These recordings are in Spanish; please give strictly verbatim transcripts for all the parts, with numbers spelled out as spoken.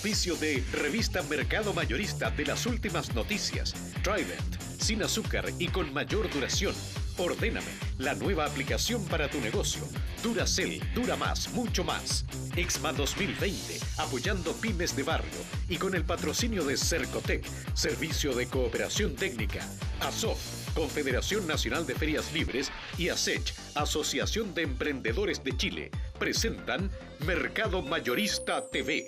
auspicio de Revista Mercado Mayorista de las últimas noticias, Trident, sin azúcar y con mayor duración. Ordéname, la nueva aplicación para tu negocio. Duracell, dura más, mucho más. Exma dos mil veinte, apoyando pymes de barrio. Y con el patrocinio de Cercotec, Servicio de Cooperación Técnica. ASOF, Confederación Nacional de Ferias Libres. Y ASECH, Asociación de Emprendedores de Chile, presentan Mercado Mayorista T V.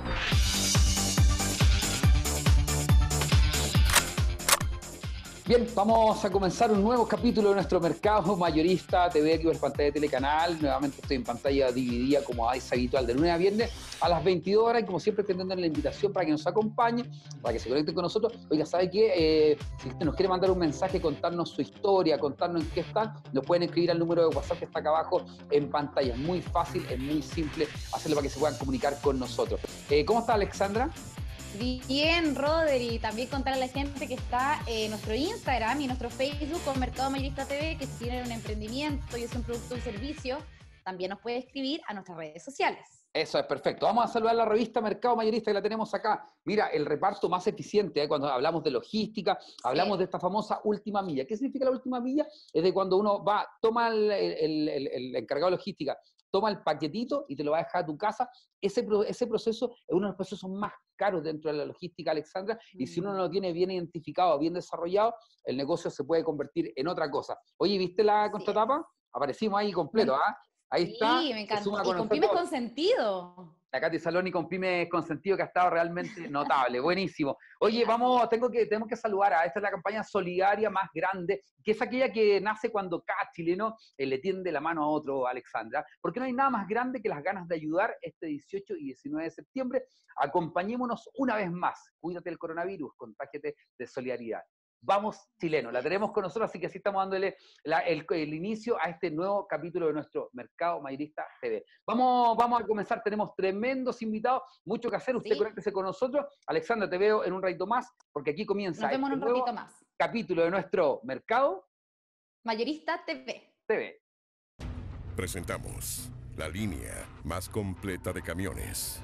Bien, vamos a comenzar un nuevo capítulo de nuestro Mercado Mayorista T V aquí por pantalla de Telecanal. Nuevamente estoy en pantalla dividida como es habitual de lunes a viernes a las veintidós horas y como siempre extendiendo la invitación para que nos acompañe, para que se conecten con nosotros. Oiga, ¿sabe qué? Eh, si usted nos quiere mandar un mensaje, contarnos su historia, contarnos en qué están, nos pueden escribir al número de WhatsApp que está acá abajo en pantalla. Es muy fácil, es muy simple hacerlo para que se puedan comunicar con nosotros. Eh, ¿Cómo está Alexandra? Bien, Rodri, también contar a la gente que está en nuestro Instagram y nuestro Facebook con Mercado Mayorista T V, que si tienen un emprendimiento y es un producto o un servicio, también nos puede escribir a nuestras redes sociales. Eso es perfecto. Vamos a saludar la revista Mercado Mayorista que la tenemos acá. Mira, el reparto más eficiente, ¿eh? Cuando hablamos de logística, hablamos sí. de esta famosa última milla. ¿Qué significa la última milla? Es de cuando uno va, toma el, el, el, el encargado de logística, toma el paquetito y te lo va a dejar a tu casa. Ese, ese proceso es uno de los procesos más caros dentro de la logística, Alexandra, mm. y si uno no lo tiene bien identificado, bien desarrollado, el negocio se puede convertir en otra cosa. Oye, ¿viste la contratapa? Sí. Aparecimos ahí completo, ¿ah? ¿eh? Ahí sí, está. Sí, me encantó. Y con pymes con sentido. La Katy Saloni con pymes con sentido que ha estado realmente notable, buenísimo. Oye, vamos, tengo que, tenemos que saludar a esta es la campaña solidaria más grande, que es aquella que nace cuando cada chileno eh, le tiende la mano a otro, Alexandra, porque no hay nada más grande que las ganas de ayudar este dieciocho y diecinueve de septiembre. Acompañémonos una vez más. Cuídate del coronavirus, contágiate de solidaridad. Vamos chileno, la tenemos con nosotros, así que así estamos dándole la, el, el inicio a este nuevo capítulo de nuestro Mercado Mayorista T V. Vamos, vamos a comenzar, tenemos tremendos invitados, mucho que hacer, usted sí. Conéctese con nosotros. Alexandra, te veo en un ratito más, porque aquí comienza Nos vemos este en un ratito más. Capítulo de nuestro Mercado Mayorista T V. T V. Presentamos la línea más completa de camiones.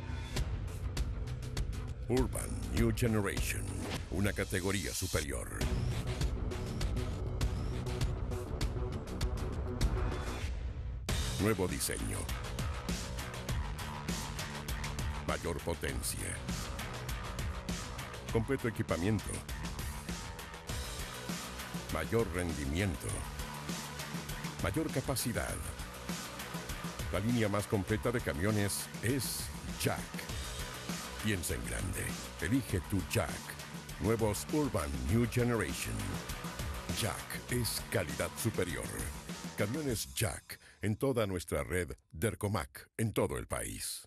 Urban New Generation, una categoría superior. Nuevo diseño. Mayor potencia. Completo equipamiento. Mayor rendimiento. Mayor capacidad. La línea más completa de camiones es Jack. Piensa en grande. Elige tu Jack. Nuevos Urban New Generation. Jack es calidad superior. Camiones Jack en toda nuestra red Dercomac en todo el país.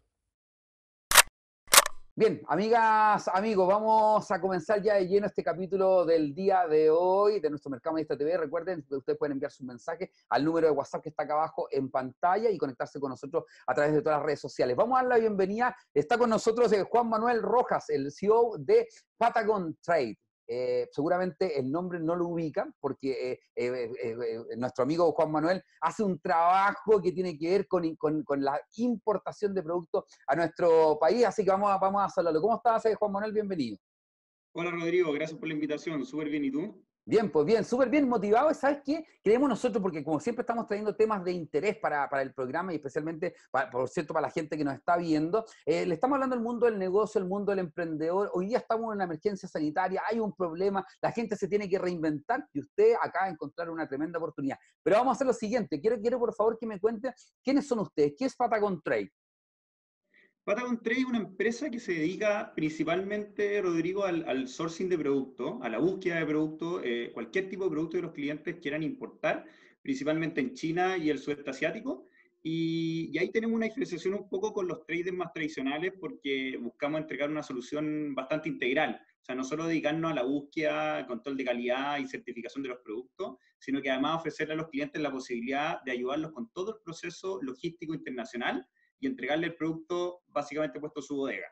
Bien, amigas, amigos, vamos a comenzar ya de lleno este capítulo del día de hoy de nuestro Mercado Mayorista T V. Recuerden que ustedes pueden enviar sus mensajes al número de WhatsApp que está acá abajo en pantalla y conectarse con nosotros a través de todas las redes sociales. Vamos a dar la bienvenida. Está con nosotros eh, Juan Manuel Rojas, el C E O de Patagon Trade. Eh, seguramente el nombre no lo ubican porque eh, eh, eh, eh, nuestro amigo Juan Manuel hace un trabajo que tiene que ver con, con, con la importación de productos a nuestro país, así que vamos a, vamos a saludarlo. ¿Cómo estás, eh, Juan Manuel? Bienvenido. Hola, Rodrigo, gracias por la invitación, súper bien, ¿y tú? Bien, pues bien, súper bien motivado. ¿Sabes qué? Creemos nosotros, porque como siempre estamos trayendo temas de interés para, para el programa y especialmente, para, por cierto, para la gente que nos está viendo, eh, le estamos hablando del mundo del negocio, el mundo del emprendedor. Hoy día estamos en una emergencia sanitaria, hay un problema, la gente se tiene que reinventar y usted acaba de encontrar una tremenda oportunidad. Pero vamos a hacer lo siguiente, quiero, quiero por favor que me cuente quiénes son ustedes, ¿qué es Patagon Trade? Patagon Trade es una empresa que se dedica principalmente, Rodrigo, al, al sourcing de productos, a la búsqueda de productos, eh, cualquier tipo de producto que los clientes quieran importar, principalmente en China y el sudeste asiático. Y, y ahí tenemos una diferenciación un poco con los traders más tradicionales porque buscamos entregar una solución bastante integral. O sea, no solo dedicarnos a la búsqueda, control de calidad y certificación de los productos, sino que además ofrecerle a los clientes la posibilidad de ayudarlos con todo el proceso logístico internacional y entregarle el producto básicamente puesto en su bodega.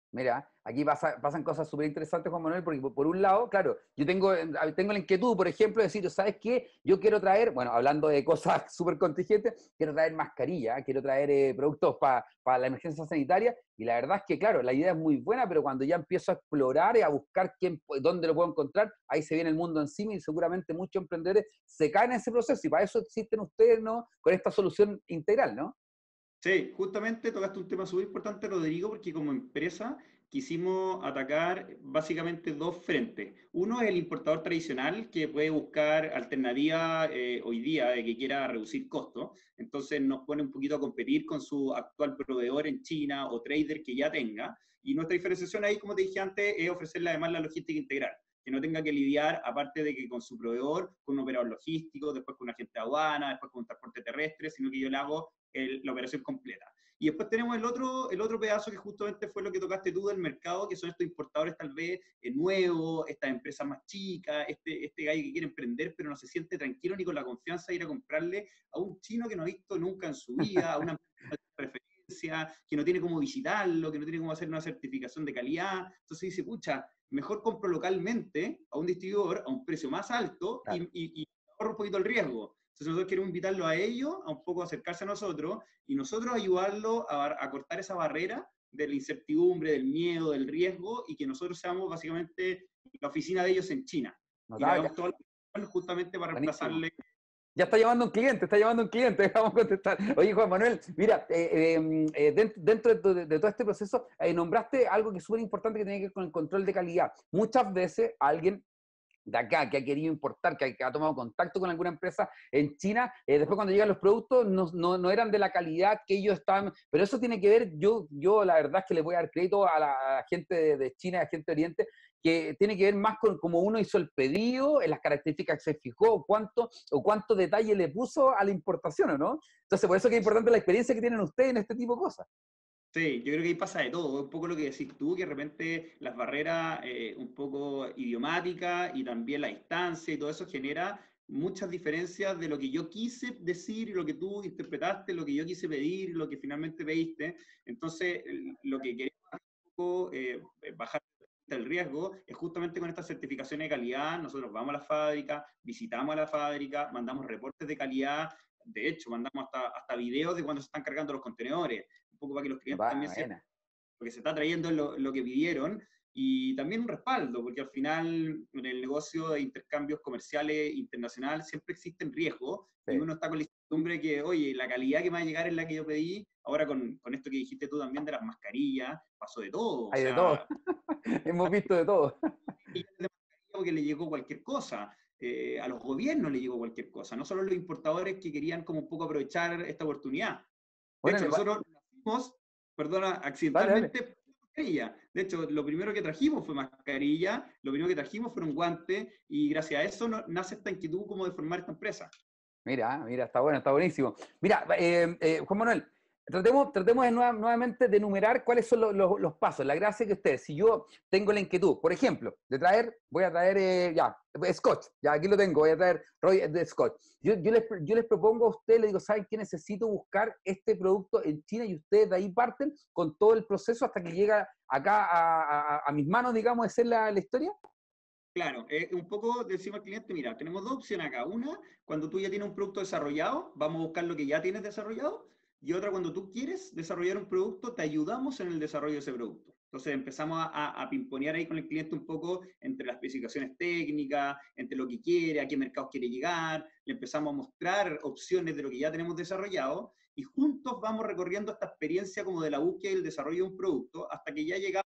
Mira, aquí pasa, pasan cosas súper interesantes, Juan Manuel, porque por, por un lado, claro, yo tengo, eh, tengo la inquietud, por ejemplo, de decir, ¿sabes qué? Yo quiero traer, bueno, hablando de cosas súper contingentes, quiero traer mascarilla, quiero traer eh, productos para pa la emergencia sanitaria, y la verdad es que, claro, la idea es muy buena, pero cuando ya empiezo a explorar y a buscar quién, dónde lo puedo encontrar, ahí se viene el mundo encima y seguramente muchos emprendedores se caen en ese proceso, y para eso existen ustedes, ¿no? Con esta solución integral, ¿no? Sí, justamente tocaste un tema súper importante, Rodrigo, porque como empresa quisimos atacar básicamente dos frentes. Uno es el importador tradicional que puede buscar alternativas eh, hoy día de que quiera reducir costos. Entonces nos pone un poquito a competir con su actual proveedor en China o trader que ya tenga. Y nuestra diferenciación ahí, como te dije antes, es ofrecerle además la logística integral, que no tenga que lidiar, aparte de que con su proveedor, con un operador logístico, después con un agente de aduana, después con un transporte terrestre, sino que yo le hago el, la operación completa. Y después tenemos el otro, el otro pedazo que justamente fue lo que tocaste tú del mercado, que son estos importadores tal vez eh, nuevos, estas empresas más chicas, este, este gallo que quiere emprender pero no se siente tranquilo ni con la confianza de ir a comprarle a un chino que no ha visto nunca en su vida, a una empresa de referencia, que no tiene cómo visitarlo, que no tiene cómo hacer una certificación de calidad. Entonces dice, pucha, mejor compro localmente a un distribuidor a un precio más alto y, Claro. y, y ahorro un poquito el riesgo. Entonces nosotros queremos invitarlo a ellos, a un poco acercarse a nosotros y nosotros ayudarlo a, a cortar esa barrera de la incertidumbre, del miedo, del riesgo y que nosotros seamos básicamente la oficina de ellos en China y le Notable, hagamos todo el justamente para buenísimo. reemplazarle. Ya está llamando un cliente, está llamando un cliente, vamos a contestar. Oye, Juan Manuel, mira, eh, eh, eh, dentro, dentro de, de, de todo este proceso, eh, nombraste algo que es súper importante que tiene que ver con el control de calidad. Muchas veces alguien de acá que ha querido importar, que ha, que ha tomado contacto con alguna empresa en China, eh, después cuando llegan los productos no, no, no eran de la calidad que ellos estaban, pero eso tiene que ver, yo, yo la verdad es que le voy a dar crédito a la, a la gente de, de China, a la gente de Oriente, que tiene que ver más con cómo uno hizo el pedido, en las características que se fijó, cuánto o cuánto detalle le puso a la importación, ¿o no? Entonces, por eso que es importante la experiencia que tienen ustedes en este tipo de cosas. Sí, yo creo que ahí pasa de todo, un poco lo que decís tú, que de repente las barreras eh, un poco idiomáticas y también la distancia y todo eso genera muchas diferencias de lo que yo quise decir y lo que tú interpretaste, lo que yo quise pedir, lo que finalmente pediste. Entonces, el- lo que queremos un poco eh, bajar el riesgo es justamente con estas certificaciones de calidad. Nosotros vamos a la fábrica, visitamos a la fábrica, mandamos reportes de calidad, de hecho, mandamos hasta, hasta videos de cuando se están cargando los contenedores un poco para que los clientes Va, también sepan buena. lo que se está trayendo, lo, lo que pidieron, y también un respaldo, porque al final en el negocio de intercambios comerciales internacional siempre existen riesgos, Sí. y uno está con la incertidumbre de que, oye, la calidad que me va a llegar es la que yo pedí, ahora con, con esto que dijiste tú también de las mascarillas, pasó de todo, o Hay de todo. sea, Hemos visto de todo. millones de mascarillas porque le llegó cualquier cosa. Eh, a los gobiernos le llegó cualquier cosa, no solo los importadores que querían como un poco aprovechar esta oportunidad. De Bueno, hecho, nosotros nacimos, perdona, dale, dale. accidentalmente, mascarilla. De hecho, lo primero que trajimos fue mascarilla, lo primero que trajimos fueron guantes, y gracias a eso no, nace esta inquietud como de formar esta empresa. Mira, mira, está bueno, está buenísimo. Mira, eh, eh, Juan Manuel, tratemos, tratemos de nueva- nuevamente de enumerar cuáles son los, los- los pasos. La gracia es que ustedes, si yo tengo la inquietud, por ejemplo, de traer, voy a traer, eh, ya, Scotch, ya aquí lo tengo, voy a traer Roy de Scotch. Yo, yo, les, yo les propongo a ustedes, les digo, ¿saben qué? Necesito buscar este producto en China y ustedes de ahí parten con todo el proceso hasta que llega acá a, a- a mis manos, digamos, de ser la, la historia. Claro, eh, un poco decimos al cliente, mira, tenemos dos opciones acá. Una, cuando tú ya tienes un producto desarrollado, vamos a buscar lo que ya tienes desarrollado. Y otra, cuando tú quieres desarrollar un producto, te ayudamos en el desarrollo de ese producto. Entonces empezamos a, a, a pimponear ahí con el cliente un poco entre las especificaciones técnicas, entre lo que quiere, a qué mercados quiere llegar. Le empezamos a mostrar opciones de lo que ya tenemos desarrollado y juntos vamos recorriendo esta experiencia como de la búsqueda y el desarrollo de un producto hasta que ya llegamos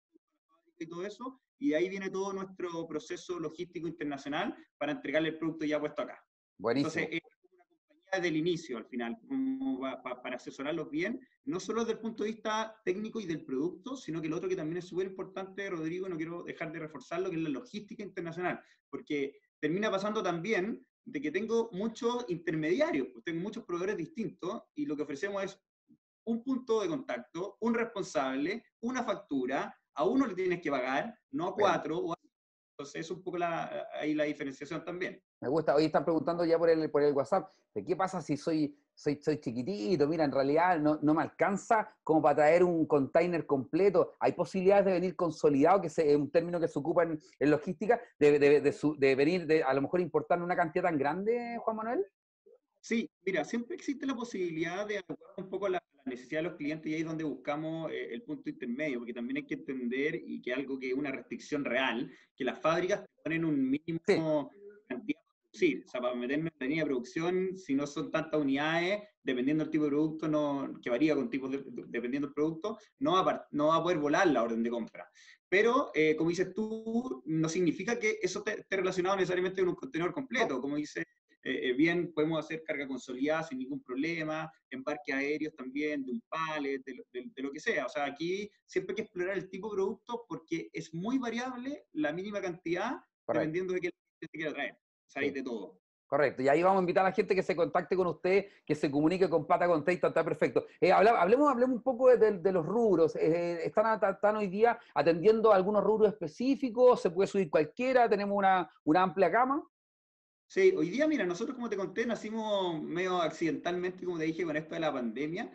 y todo eso, y de ahí viene todo nuestro proceso logístico internacional para entregarle el producto ya puesto acá. Entonces, Buenísimo. es una compañía desde el inicio, al final, como va, pa, para asesorarlos bien, no solo desde el punto de vista técnico y del producto, sino que lo otro que también es súper importante, Rodrigo, no quiero dejar de reforzarlo, que es la logística internacional, porque termina pasando también de que tengo muchos intermediarios, pues tengo muchos proveedores distintos, y lo que ofrecemos es un punto de contacto, un responsable, una factura, a uno le tienes que pagar, no a Bien. cuatro, o a Entonces, es un poco la, ahí la diferenciación también. Me gusta. Hoy están preguntando ya por el, por el WhatsApp, ¿de qué pasa si soy, soy, soy chiquitito? Mira, en realidad no, no me alcanza como para traer un container completo. ¿Hay posibilidades de venir consolidado, que es un término que se ocupa en, en logística, de, de, de, su, de venir, de, a lo mejor importar una cantidad tan grande, Juan Manuel? Sí, mira, siempre existe la posibilidad de adecuar un poco la, la necesidad de los clientes y ahí es donde buscamos eh, el punto intermedio, porque también hay que entender, y que algo que es una restricción real, que las fábricas te ponen un mínimo Sí. cantidad para producir. O sea, para meterme en la línea de producción, si no son tantas unidades, dependiendo del tipo de producto, no, que varía con tipos de, de- dependiendo del producto, no va, a, par- no va a poder volar la orden de compra. Pero, eh, como dices tú, no significa que eso te- esté relacionado necesariamente con un contenedor completo. Como dice eh, eh, bien, podemos hacer carga consolidada sin ningún problema, embarques aéreos también, de un pallet, de, lo- de- de lo que sea. O sea, aquí siempre hay que explorar el tipo de producto porque es muy variable la mínima cantidad Correcto. dependiendo de qué te quiera traer. O sea, hay Sí. de todo. Correcto, y ahí vamos a invitar a la gente que se contacte con usted, que se comunique con Pata Container, está perfecto. Eh, habla- hablemos, hablemos un poco de, de- de los rubros. Eh, ¿están, a- están hoy día atendiendo a algunos rubros específicos? ¿Se puede subir cualquiera? ¿Tenemos una, una amplia gama? Sí, hoy día, mira, nosotros como te conté, nacimos medio accidentalmente, como te dije, con esto de la pandemia,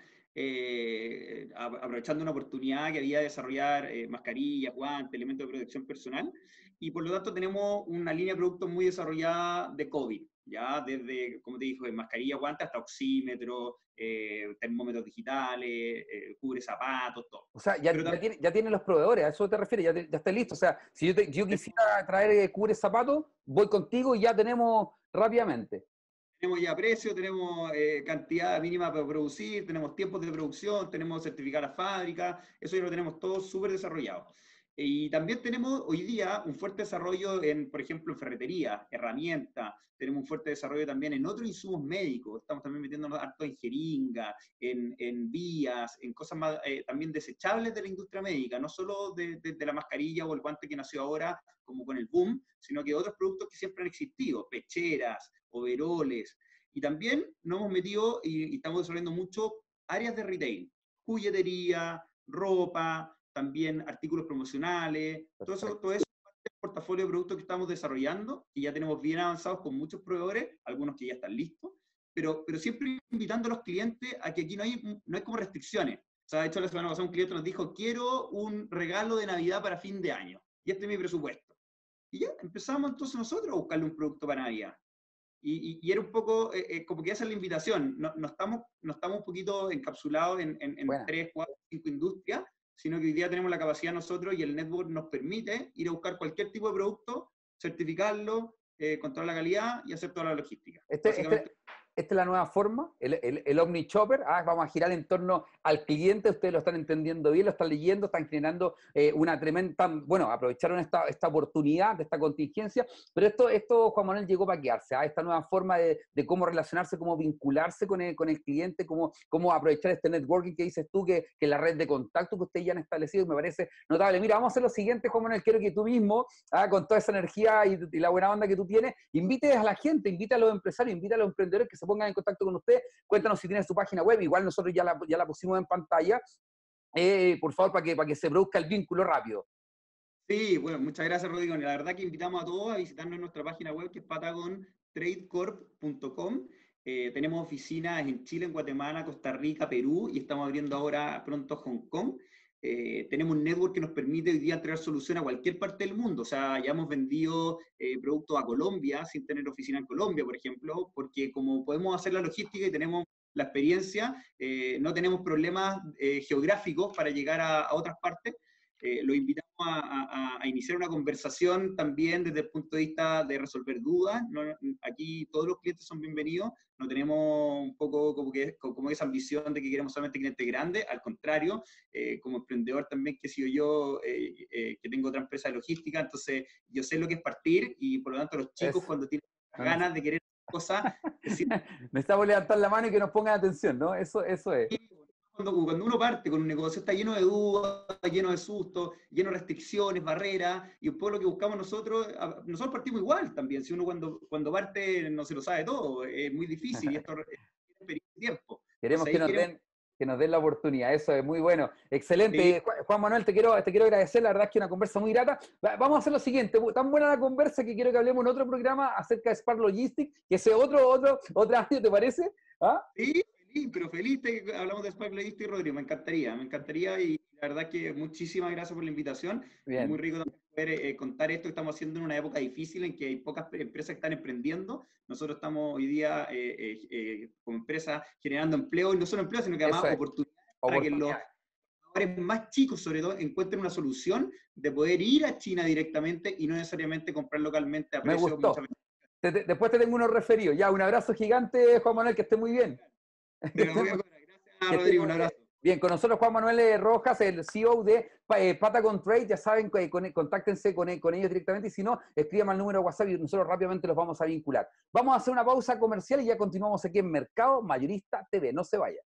eh, a- aprovechando una oportunidad que había de desarrollar eh, mascarillas, guantes, elementos de protección personal, y por lo tanto tenemos una línea de productos muy desarrollada de COVID, ya desde, como te dije, mascarillas, guantes, hasta oxímetros, eh, termómetros digitales, eh, cubre zapatos, todo. O sea, ya, Pero ya, también tiene, ya tienen los proveedores, ¿a eso te refieres? Ya, te- ya está listo. O sea, si yo, te- yo quisiera traer eh, cubre zapatos, voy contigo y ya tenemos rápidamente. tenemos ya precio, tenemos eh, cantidad mínima para producir, tenemos tiempos de producción, tenemos certificar la fábrica, eso ya lo tenemos todo súper desarrollado. Y también tenemos hoy día un fuerte desarrollo en, por ejemplo, en ferretería, herramientas, tenemos un fuerte desarrollo también en otros insumos médicos, estamos también metiéndonos harto en jeringa, en, en vías, en cosas más eh, también desechables de la industria médica, no solo de, de, de la mascarilla o el guante que nació ahora, como con el boom, sino que otros productos que siempre han existido, pecheras, overoles, y también nos hemos metido y, y estamos desarrollando mucho áreas de retail, juguetería, ropa, también artículos promocionales, todo eso, todo eso es parte del portafolio de productos que estamos desarrollando, que ya tenemos bien avanzados con muchos proveedores, algunos que ya están listos, pero, pero siempre invitando a los clientes a que aquí no hay, no hay como restricciones. O sea, de hecho, la semana pasada un cliente nos dijo, quiero un regalo de Navidad para fin de año, y este es mi presupuesto. Y ya empezamos entonces nosotros a buscarle un producto para Navidad. Y, y, y era un poco, eh, eh, como que esa es la invitación. No, no, estamos, no estamos un poquito encapsulados en, en, en Buena. tres, cuatro, cinco industrias, sino que hoy día tenemos la capacidad nosotros y el network nos permite ir a buscar cualquier tipo de producto, certificarlo, eh, controlar la calidad y hacer toda la logística. Este, Básicamente, este, esta es la nueva forma, el, el, el Omni Chopper. Ah, vamos a girar en torno al cliente. Ustedes lo están entendiendo bien, lo están leyendo, están generando eh, una tremenda. Bueno, aprovecharon esta, esta oportunidad, de esta contingencia. Pero esto, esto Juan Manuel, llegó para quedarse. ¿Ah? Esta nueva forma de, de cómo relacionarse, cómo vincularse con el, con el cliente, cómo, cómo aprovechar este networking que dices tú, que, que la red de contacto que ustedes ya han establecido, me parece notable. Mira, vamos a hacer lo siguiente, Juan Manuel. Quiero que tú mismo, ah, con toda esa energía y, y la buena onda que tú tienes, invites a la gente, invita a los empresarios, invita a los emprendedores que se pongan en contacto con usted. Cuéntanos si tienes tu página web, igual nosotros ya la, ya la pusimos en pantalla, eh, por favor, para que, para que se produzca el vínculo rápido. sí, bueno, muchas gracias, Rodrigo. La verdad que invitamos a todos a visitarnos en nuestra página web, que es patagon trade corp punto com. Eh, tenemos oficinas en Chile, en Guatemala, Costa Rica, Perú, y estamos abriendo ahora pronto Hong Kong. Eh, tenemos un network que nos permite hoy día entregar solución a cualquier parte del mundo. O sea, ya hemos vendido eh, productos a Colombia sin tener oficina en Colombia, por ejemplo, porque como podemos hacer la logística y tenemos la experiencia, eh, no tenemos problemas eh, geográficos para llegar a, a otras partes. Eh, lo invitamos a, a, a, iniciar una conversación también desde el punto de vista de resolver dudas. No, aquí todos los clientes son bienvenidos, no tenemos un poco como, que, como esa ambición de que queremos solamente clientes grandes, al contrario, eh, como emprendedor también, que he sido yo, eh, eh, que tengo otra empresa de logística, entonces yo sé lo que es partir y por lo tanto los chicos Es, cuando tienen no, ganas de querer cosas, necesitamos levantar la mano y que nos pongan atención, ¿no? Eso, eso es. Cuando, cuando uno parte con un negocio está lleno de dudas, lleno de sustos, lleno de restricciones, barreras, y un poco lo que buscamos nosotros, nosotros partimos igual también, si uno cuando, cuando parte no se lo sabe todo, es muy difícil y esto es tiempo. Queremos Entonces, que nos queremos... den que nos den la oportunidad. Eso es muy bueno. Excelente. Sí. Juan Manuel, te quiero, te quiero agradecer. La verdad es que una conversa muy grata. Vamos a hacer lo siguiente. Tan buena la conversa que quiero que hablemos en otro programa acerca de Spark Logistics, que ese otro, otro, otro año, ¿te parece? ¿Ah? Sí, feliz, pero feliz de que hablamos de Spark Logistics, Rodrigo. Me encantaría, me encantaría y la verdad que muchísimas gracias por la invitación. Bien. Es muy rico también poder eh, contar esto que estamos haciendo en una época difícil en que hay pocas empresas que están emprendiendo. Nosotros estamos hoy día eh, eh, eh, como empresa generando empleo, y no solo empleo, sino que además es. oportunidades Oportunidad. para que los trabajadores más chicos, sobre todo, encuentren una solución de poder ir a China directamente y no necesariamente comprar localmente a precios muchas veces. Te, te, después te tengo unos referidos. Ya, un abrazo gigante, Juan Manuel, que esté muy bien. Te lo voy a cobrar. Gracias, Rodrigo, un abrazo. Bien, con nosotros Juan Manuel Rojas, el C E O de eh, Patagon Trade. Ya saben, con, contáctense con, con ellos directamente, y si no, escriban al número de WhatsApp y nosotros rápidamente los vamos a vincular. Vamos a hacer una pausa comercial y ya continuamos aquí en Mercado Mayorista T V. No se vayan.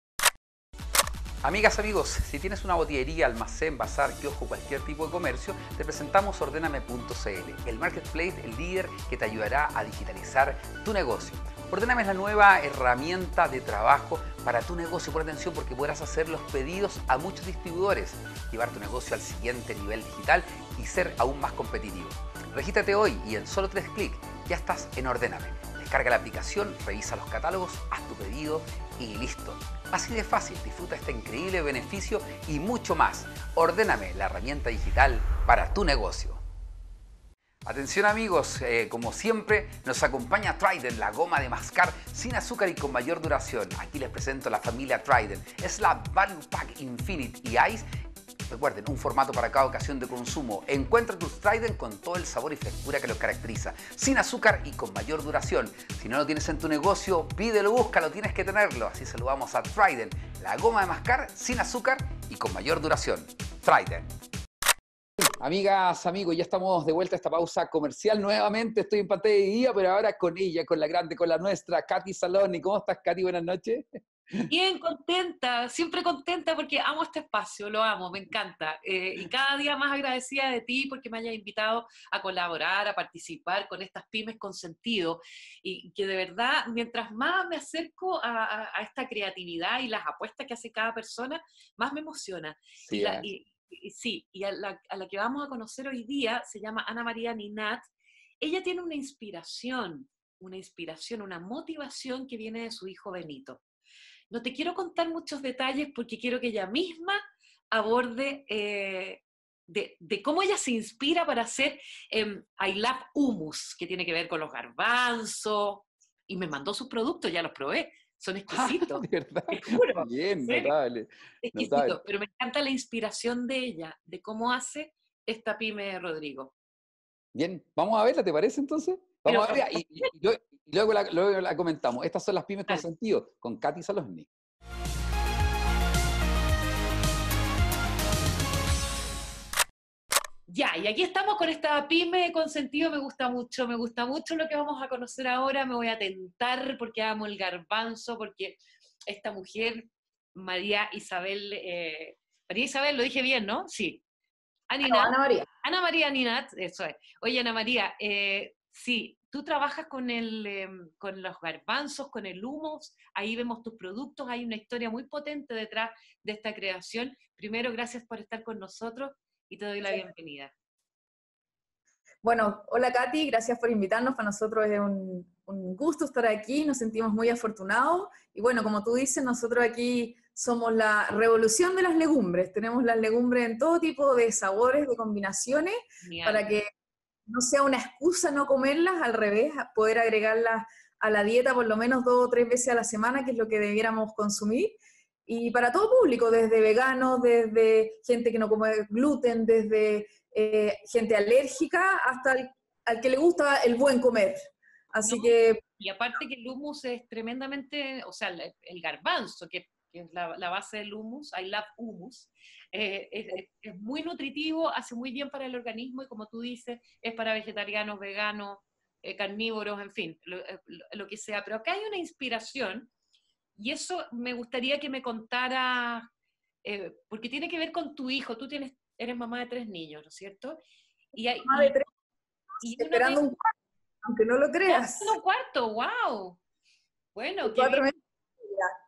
Amigas, amigos, si tienes una botillería, almacén, bazar, kiosco, cualquier tipo de comercio, te presentamos Ordéname punto c l, el marketplace, el líder que te ayudará a digitalizar tu negocio. Ordéname es la nueva herramienta de trabajo para tu negocio. Por atención, porque podrás hacer los pedidos a muchos distribuidores, llevar tu negocio al siguiente nivel digital y ser aún más competitivo. Regístrate hoy y en solo tres clics ya estás en Ordéname. Descarga la aplicación, revisa los catálogos, haz tu pedido y listo. Así de fácil, disfruta este increíble beneficio y mucho más. Ordéname, la herramienta digital para tu negocio. Atención amigos, eh, como siempre nos acompaña Trident, la goma de mascar sin azúcar y con mayor duración. Aquí les presento la familia Trident. Es la Value Pack Infinite y Ice. Recuerden, un formato para cada ocasión de consumo. Encuentra tus Trident con todo el sabor y frescura que los caracteriza, sin azúcar y con mayor duración. Si no lo tienes en tu negocio, pídelo, búscalo, tienes que tenerlo. Así saludamos a Trident, la goma de mascar sin azúcar y con mayor duración. Trident. Amigas, amigos, ya estamos de vuelta a esta pausa comercial. Nuevamente estoy en pantalla de día, pero ahora con ella, con la grande, con la nuestra, Katy Saloni. ¿Cómo estás, Katy? Buenas noches. Bien, contenta, siempre contenta porque amo este espacio, lo amo, me encanta. Eh, y cada día más agradecida de ti porque me hayas invitado a colaborar, a participar con estas pymes con sentido. Y que de verdad, mientras más me acerco a, a, a esta creatividad y las apuestas que hace cada persona, más me emociona. Sí, y, la, eh. y, y, sí, y a la, a la que vamos a conocer hoy día se llama Ana María Ninat. Ella tiene una inspiración, una inspiración, una motivación que viene de su hijo Benito. No te quiero contar muchos detalles porque quiero que ella misma aborde eh, de, de cómo ella se inspira para hacer eh, I Love Hummus, que tiene que ver con los garbanzos, y me mandó sus productos, ya los probé, son exquisitos. ¿De verdad? Te juro. Bien, notable. Exquisito, notable. pero me encanta la inspiración de ella, de cómo hace esta pyme, Rodrigo. Bien, vamos a verla, ¿te parece entonces? Vamos pero, a verla y, y, y, luego, y luego, la, luego la comentamos. Estas son las pymes con sentido, con Katy Saloni. Ya, y aquí estamos con esta pyme con sentido, me gusta mucho, me gusta mucho lo que vamos a conocer ahora, me voy a tentar porque amo el garbanzo, porque esta mujer, María Isabel, eh, María Isabel, lo dije bien, ¿no? Sí. Ana, no, Ana María. Ana María Ninat, eso es. Oye, Ana María, eh, sí, tú trabajas con, el, eh, con los garbanzos, con el hummus, ahí vemos tus productos, hay una historia muy potente detrás de esta creación. Primero, gracias por estar con nosotros y te doy la bienvenida. Bueno, hola Katy, gracias por invitarnos, para nosotros es un, un gusto estar aquí, nos sentimos muy afortunados, y bueno, como tú dices, nosotros aquí somos la revolución de las legumbres, tenemos las legumbres en todo tipo de sabores, de combinaciones, Genial. Para que no sea una excusa no comerlas, al revés, poder agregarlas a la dieta por lo menos dos o tres veces a la semana, que es lo que debiéramos consumir, y para todo público, desde veganos, desde gente que no come gluten, desde eh, gente alérgica, hasta el, al que le gusta el buen comer. Así no, que... Y aparte que el hummus es tremendamente, o sea, el, el garbanzo, que, que es la, la base del hummus, I love hummus, eh, es, es muy nutritivo, hace muy bien para el organismo, y como tú dices, es para vegetarianos, veganos, eh, carnívoros, en fin, lo, lo, lo que sea. Pero acá hay una inspiración, y eso me gustaría que me contara, eh, porque tiene que ver con tu hijo. Tú tienes, eres mamá de tres niños, ¿no es cierto? Y hay, mamá de tres, y esperando de, un cuarto, aunque no lo creas. Un cuarto, wow. Bueno, cuatro meses.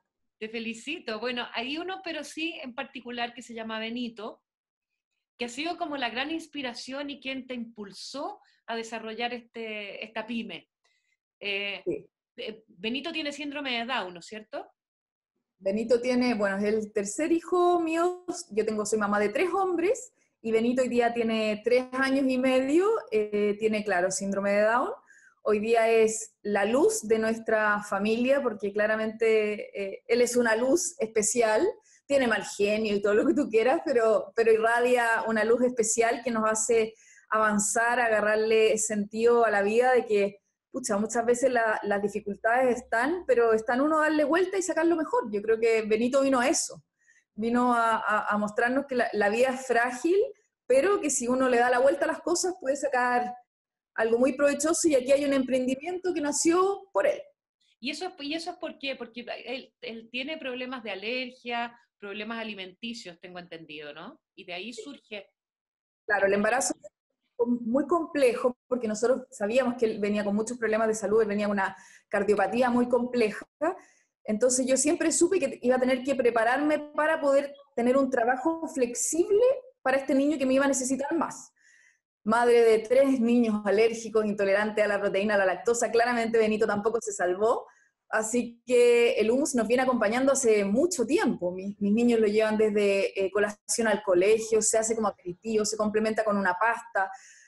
te felicito. Bueno, hay uno, pero sí en particular, que se llama Benito, que ha sido como la gran inspiración y quien te impulsó a desarrollar este, esta pyme. Eh, Sí. eh, Benito tiene síndrome de Down, ¿no es cierto? Benito tiene, bueno, es el tercer hijo mío, yo tengo, soy mamá de tres hombres, y Benito hoy día tiene tres años y medio, eh, tiene, claro, síndrome de Down. Hoy día es la luz de nuestra familia, porque claramente eh, él es una luz especial, tiene mal genio y todo lo que tú quieras, pero, pero irradia una luz especial que nos hace avanzar, agarrarle sentido a la vida de que, pucha, muchas veces la, las dificultades están, pero está en uno darle vuelta y sacarlo mejor. Yo creo que Benito vino a eso, vino a, a, a mostrarnos que la, la vida es frágil, pero que si uno le da la vuelta a las cosas puede sacar algo muy provechoso, y aquí hay un emprendimiento que nació por él. ¿Y eso, y eso es por qué? Porque él, él tiene problemas de alergia, problemas alimenticios, tengo entendido, ¿no? Y de ahí surge... Claro, el embarazo es muy complejo, porque nosotros sabíamos que él venía con muchos problemas de salud, él venía con una cardiopatía muy compleja, entonces yo siempre supe que iba a tener que prepararme para poder tener un trabajo flexible para este niño que me iba a necesitar más. Madre de tres niños alérgicos, intolerantes a la proteína, a la lactosa, claramente Benito tampoco se salvó, así que el hummus nos viene acompañando hace mucho tiempo. Mis, mis niños lo llevan desde eh, colación al colegio, se hace como aperitivo, se complementa con una pasta.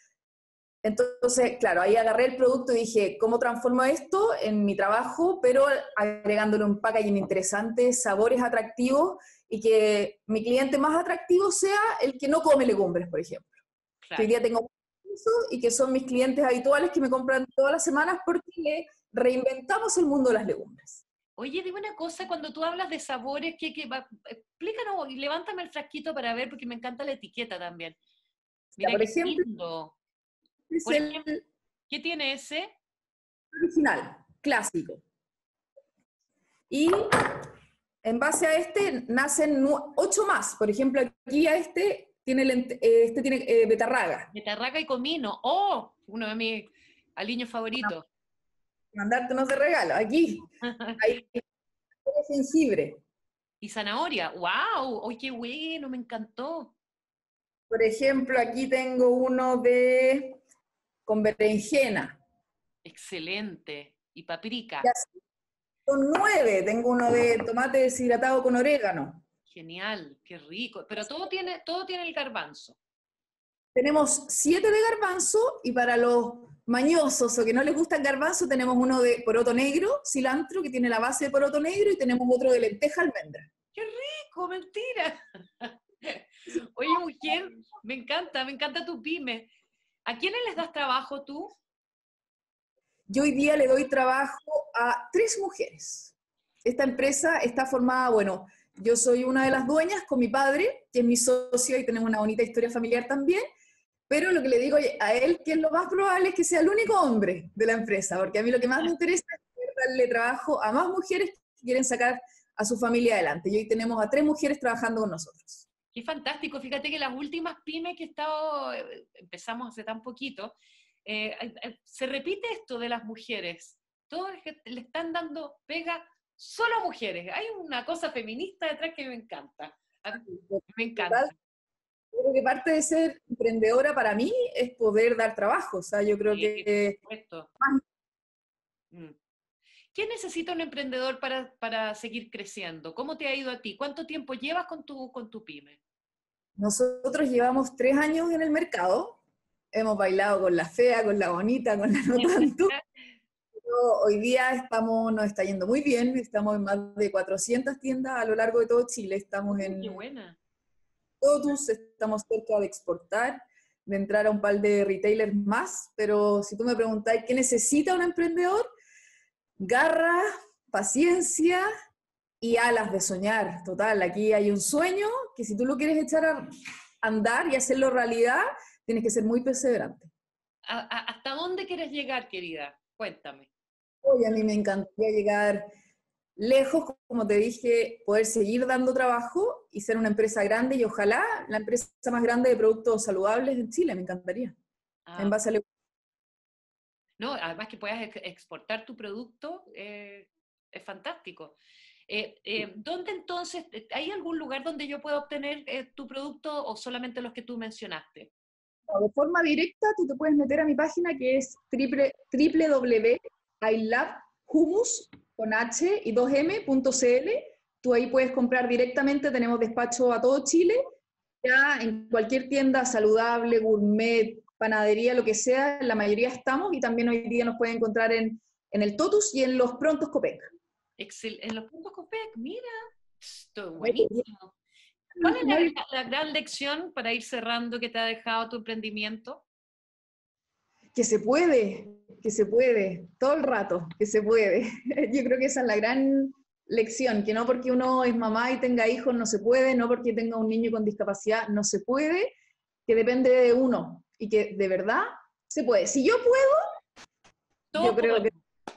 Entonces, claro, ahí agarré el producto y dije, ¿cómo transformo esto en mi trabajo? Pero agregándole un packaging interesante, sabores atractivos, y que mi cliente más atractivo sea el que no come legumbres, por ejemplo. Claro. Que hoy día tengo eso, y que son mis clientes habituales que me compran todas las semanas, porque le reinventamos el mundo de las legumbres. Oye, dime una cosa, cuando tú hablas de sabores, ¿qué, qué va? Explícanos y levántame el frasquito para ver, porque me encanta la etiqueta también. Mira, Ya, por qué ejemplo, lindo. es Por el ejemplo, ¿qué tiene ese? original, clásico. Y en base a este nacen ocho más. Por ejemplo, aquí a este tiene, lente, eh, este tiene eh, betarraga. Betarraga y comino. ¡Oh! Uno de mis aliños favoritos. Mandarte unos de regalo. Aquí hay jengibre. Y zanahoria. ¡Wow! ¡Oh, qué bueno! Me encantó. Por ejemplo, aquí tengo uno de con berenjena. Excelente. Y paprika. Ya son nueve. Tengo uno de tomate deshidratado con orégano. Genial, qué rico. Pero todo tiene, todo tiene el garbanzo. Tenemos siete de garbanzo, y para los mañosos o que no les gusta el garbanzo, tenemos uno de poroto negro, cilantro, que tiene la base de poroto negro, y tenemos otro de lenteja almendra. ¡Qué rico! ¡Mentira! Oye, mujer, me encanta, me encanta tu pyme. ¿A quiénes les das trabajo tú? Yo hoy día le doy trabajo a tres mujeres. Esta empresa está formada, bueno, yo soy una de las dueñas con mi padre, que es mi socio, y tenemos una bonita historia familiar también, pero lo que le digo a él, que es lo más probable, es que sea el único hombre de la empresa, porque a mí lo que más me interesa es darle trabajo a más mujeres que quieren sacar a su familia adelante. Y hoy tenemos a tres mujeres trabajando con nosotros. Qué fantástico. Fíjate que las últimas pymes que he estado, empezamos hace tan poquito, eh, se repite esto de las mujeres. Todos le están dando pega solo a mujeres. Hay una cosa feminista detrás que me encanta. Me encanta. Yo creo que parte de ser emprendedora para mí es poder dar trabajo. O sea, yo creo Sí, que... por supuesto. ¿Qué necesita un emprendedor para, para seguir creciendo? ¿Cómo te ha ido a ti? ¿Cuánto tiempo llevas con tu, con tu pyme? Nosotros llevamos tres años en el mercado. Hemos bailado con la fea, con la bonita, con la no tanto. Pero hoy día estamos, nos está yendo muy bien. Estamos en más de cuatrocientas tiendas a lo largo de todo Chile. Estamos en... ¡Qué buena! Todos estamos cerca de exportar, de entrar a un par de retailers más, pero si tú me preguntáis qué necesita un emprendedor, garra, paciencia y alas de soñar. Total, aquí hay un sueño que si tú lo quieres echar a andar y hacerlo realidad, tienes que ser muy perseverante. ¿A, a, ¿Hasta dónde quieres llegar, querida? Cuéntame. Hoy a mí me encantaría llegar lejos, como te dije, poder seguir dando trabajo y ser una empresa grande, y ojalá la empresa más grande de productos saludables en Chile, me encantaría. Ah, En base a... no, además que puedas ex exportar tu producto, eh, es fantástico. Eh, eh, ¿Dónde entonces, hay algún lugar donde yo pueda obtener eh, tu producto o solamente los que tú mencionaste? De forma directa, tú te puedes meter a mi página que es w w w punto i love hummus con h y dos eme punto c l. Tú ahí puedes comprar directamente, tenemos despacho a todo Chile, ya en cualquier tienda saludable, gourmet, panadería, lo que sea, la mayoría estamos, y también hoy día nos pueden encontrar en, en el Totus y en los Prontos Copec. Excel, en los puntos Copec, mira, esto es buenísimo. ¿Cuál es la, la, la gran lección para ir cerrando que te ha dejado tu emprendimiento? Que se puede, que se puede, todo el rato, que se puede. Yo creo que esa es la gran lección, que no porque uno es mamá y tenga hijos no se puede, no porque tenga un niño con discapacidad no se puede, que depende de uno y que de verdad se puede. Si yo puedo, Todo yo creo puede.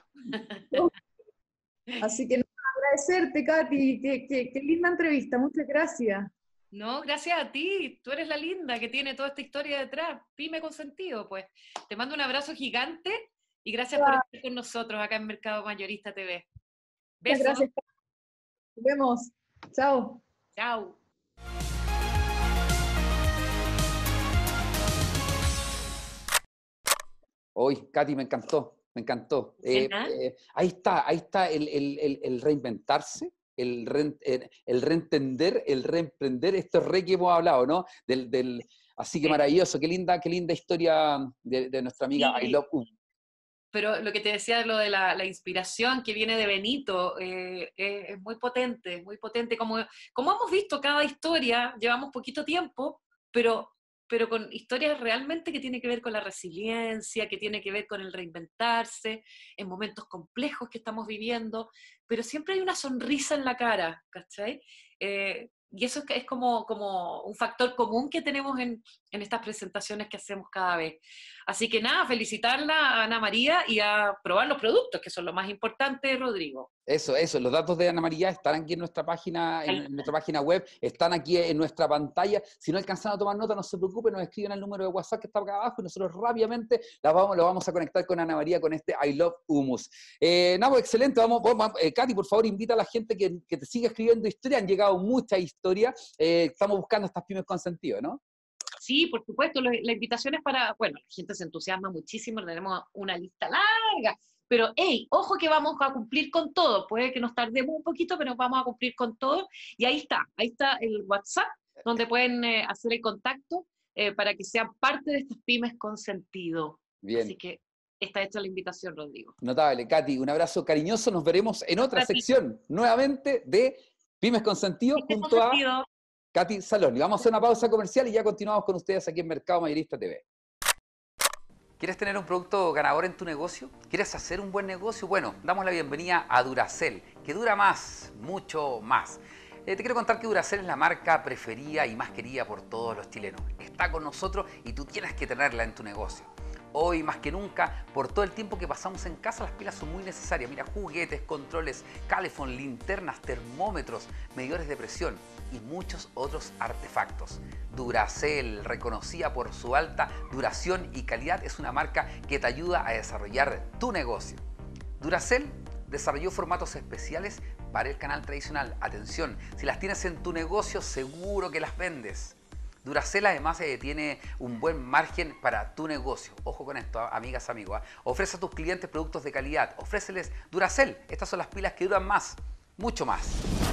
que... Así que no, agradecerte, Katy, qué, qué, qué linda entrevista, muchas gracias. No, gracias a ti, tú eres la linda que tiene toda esta historia detrás, Pyme con Sentido, pues. Te mando un abrazo gigante y gracias por estar con nosotros acá en Mercado Mayorista T V. Besos. Gracias. Nos vemos. Chao. Chao. Hoy, Katy, me encantó, me encantó. Eh, eh, ahí está, ahí está el, el, el, el reinventarse, el, re, el, el reentender, el reemprender, esto es re que hemos hablado, ¿no? Del, del, así que maravilloso, qué linda, qué linda historia de, de nuestra amiga Sí. I Love U. Pero lo que te decía, lo de la, la inspiración que viene de Benito, eh, eh, es muy potente, muy potente. Como, como hemos visto cada historia, llevamos poquito tiempo, pero, pero con historias realmente que tienen que ver con la resiliencia, que tiene que ver con el reinventarse, en momentos complejos que estamos viviendo, pero siempre hay una sonrisa en la cara, ¿cachai? Eh, y eso es, es como, como un factor común que tenemos en, en estas presentaciones que hacemos cada vez. Así que nada, felicitarla a Ana María y a probar los productos, que son lo más importante, Rodrigo. Eso, eso, los datos de Ana María están aquí en nuestra página, en, en nuestra página web, están aquí en nuestra pantalla. Si no alcanzan a tomar nota, no se preocupen, nos escriben al número de WhatsApp que está acá abajo y nosotros rápidamente la vamos, lo vamos a conectar con Ana María con este I Love Hummus. Eh, Nabo, excelente, vamos, vamos eh, Katy, por favor, invita a la gente que, que te siga escribiendo historias, han llegado muchas historias, eh, estamos buscando estas pymes con sentido, ¿no? Sí, por supuesto, la invitación es para, bueno, la gente se entusiasma muchísimo, tenemos una lista larga, pero hey, ojo que vamos a cumplir con todo, puede que nos tardemos un poquito, pero vamos a cumplir con todo, y ahí está, ahí está el WhatsApp, donde pueden eh, hacer el contacto eh, para que sean parte de estas pymes con sentido. Bien. Así que está hecha la invitación, Rodrigo. Notable, Katy, un abrazo cariñoso, nos veremos en otra sección, nuevamente, de Pymes con Sentido, Pymes junto con sentido. a Katy Saloni. Vamos a hacer una pausa comercial y ya continuamos con ustedes aquí en Mercado Mayorista T V. ¿Quieres tener un producto ganador en tu negocio? ¿Quieres hacer un buen negocio? Bueno, damos la bienvenida a Duracell, que dura más, mucho más. Eh, te quiero contar que Duracell es la marca preferida y más querida por todos los chilenos. Está con nosotros y tú tienes que tenerla en tu negocio. Hoy más que nunca, por todo el tiempo que pasamos en casa, las pilas son muy necesarias. Mira, juguetes, controles, calefón, linternas, termómetros, medidores de presión y muchos otros artefactos. Duracell, reconocida por su alta duración y calidad, es una marca que te ayuda a desarrollar tu negocio. Duracell desarrolló formatos especiales para el canal tradicional. Atención, si las tienes en tu negocio, seguro que las vendes. Duracell además eh, tiene un buen margen para tu negocio. Ojo con esto, amigas, amigos. ¿eh? Ofrece a tus clientes productos de calidad. Ofréceles Duracell. Estas son las pilas que duran más, mucho más.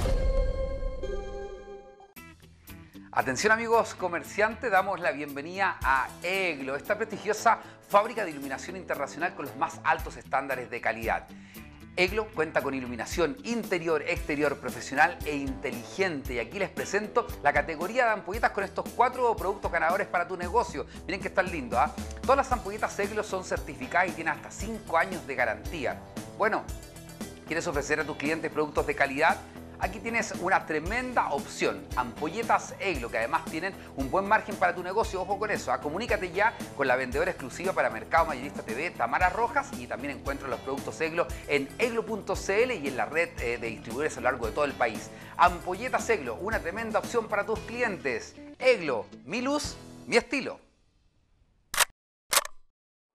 Atención amigos comerciantes, damos la bienvenida a Eglo, esta prestigiosa fábrica de iluminación internacional con los más altos estándares de calidad. Eglo cuenta con iluminación interior, exterior, profesional e inteligente. Y aquí les presento la categoría de ampolletas con estos cuatro productos ganadores para tu negocio. Miren que están lindos, ¿ah? ¿eh? Todas las ampolletas Eglo son certificadas y tienen hasta cinco años de garantía. Bueno, ¿quieres ofrecer a tus clientes productos de calidad? Aquí tienes una tremenda opción, ampolletas Eglo, que además tienen un buen margen para tu negocio. Ojo con eso, ¿eh? Comunícate ya con la vendedora exclusiva para Mercado Mayorista T V, Tamara Rojas, y también encuentras los productos Eglo en eglo punto c l y en la red eh, de distribuidores a lo largo de todo el país. Ampolletas Eglo, una tremenda opción para tus clientes. Eglo, mi luz, mi estilo.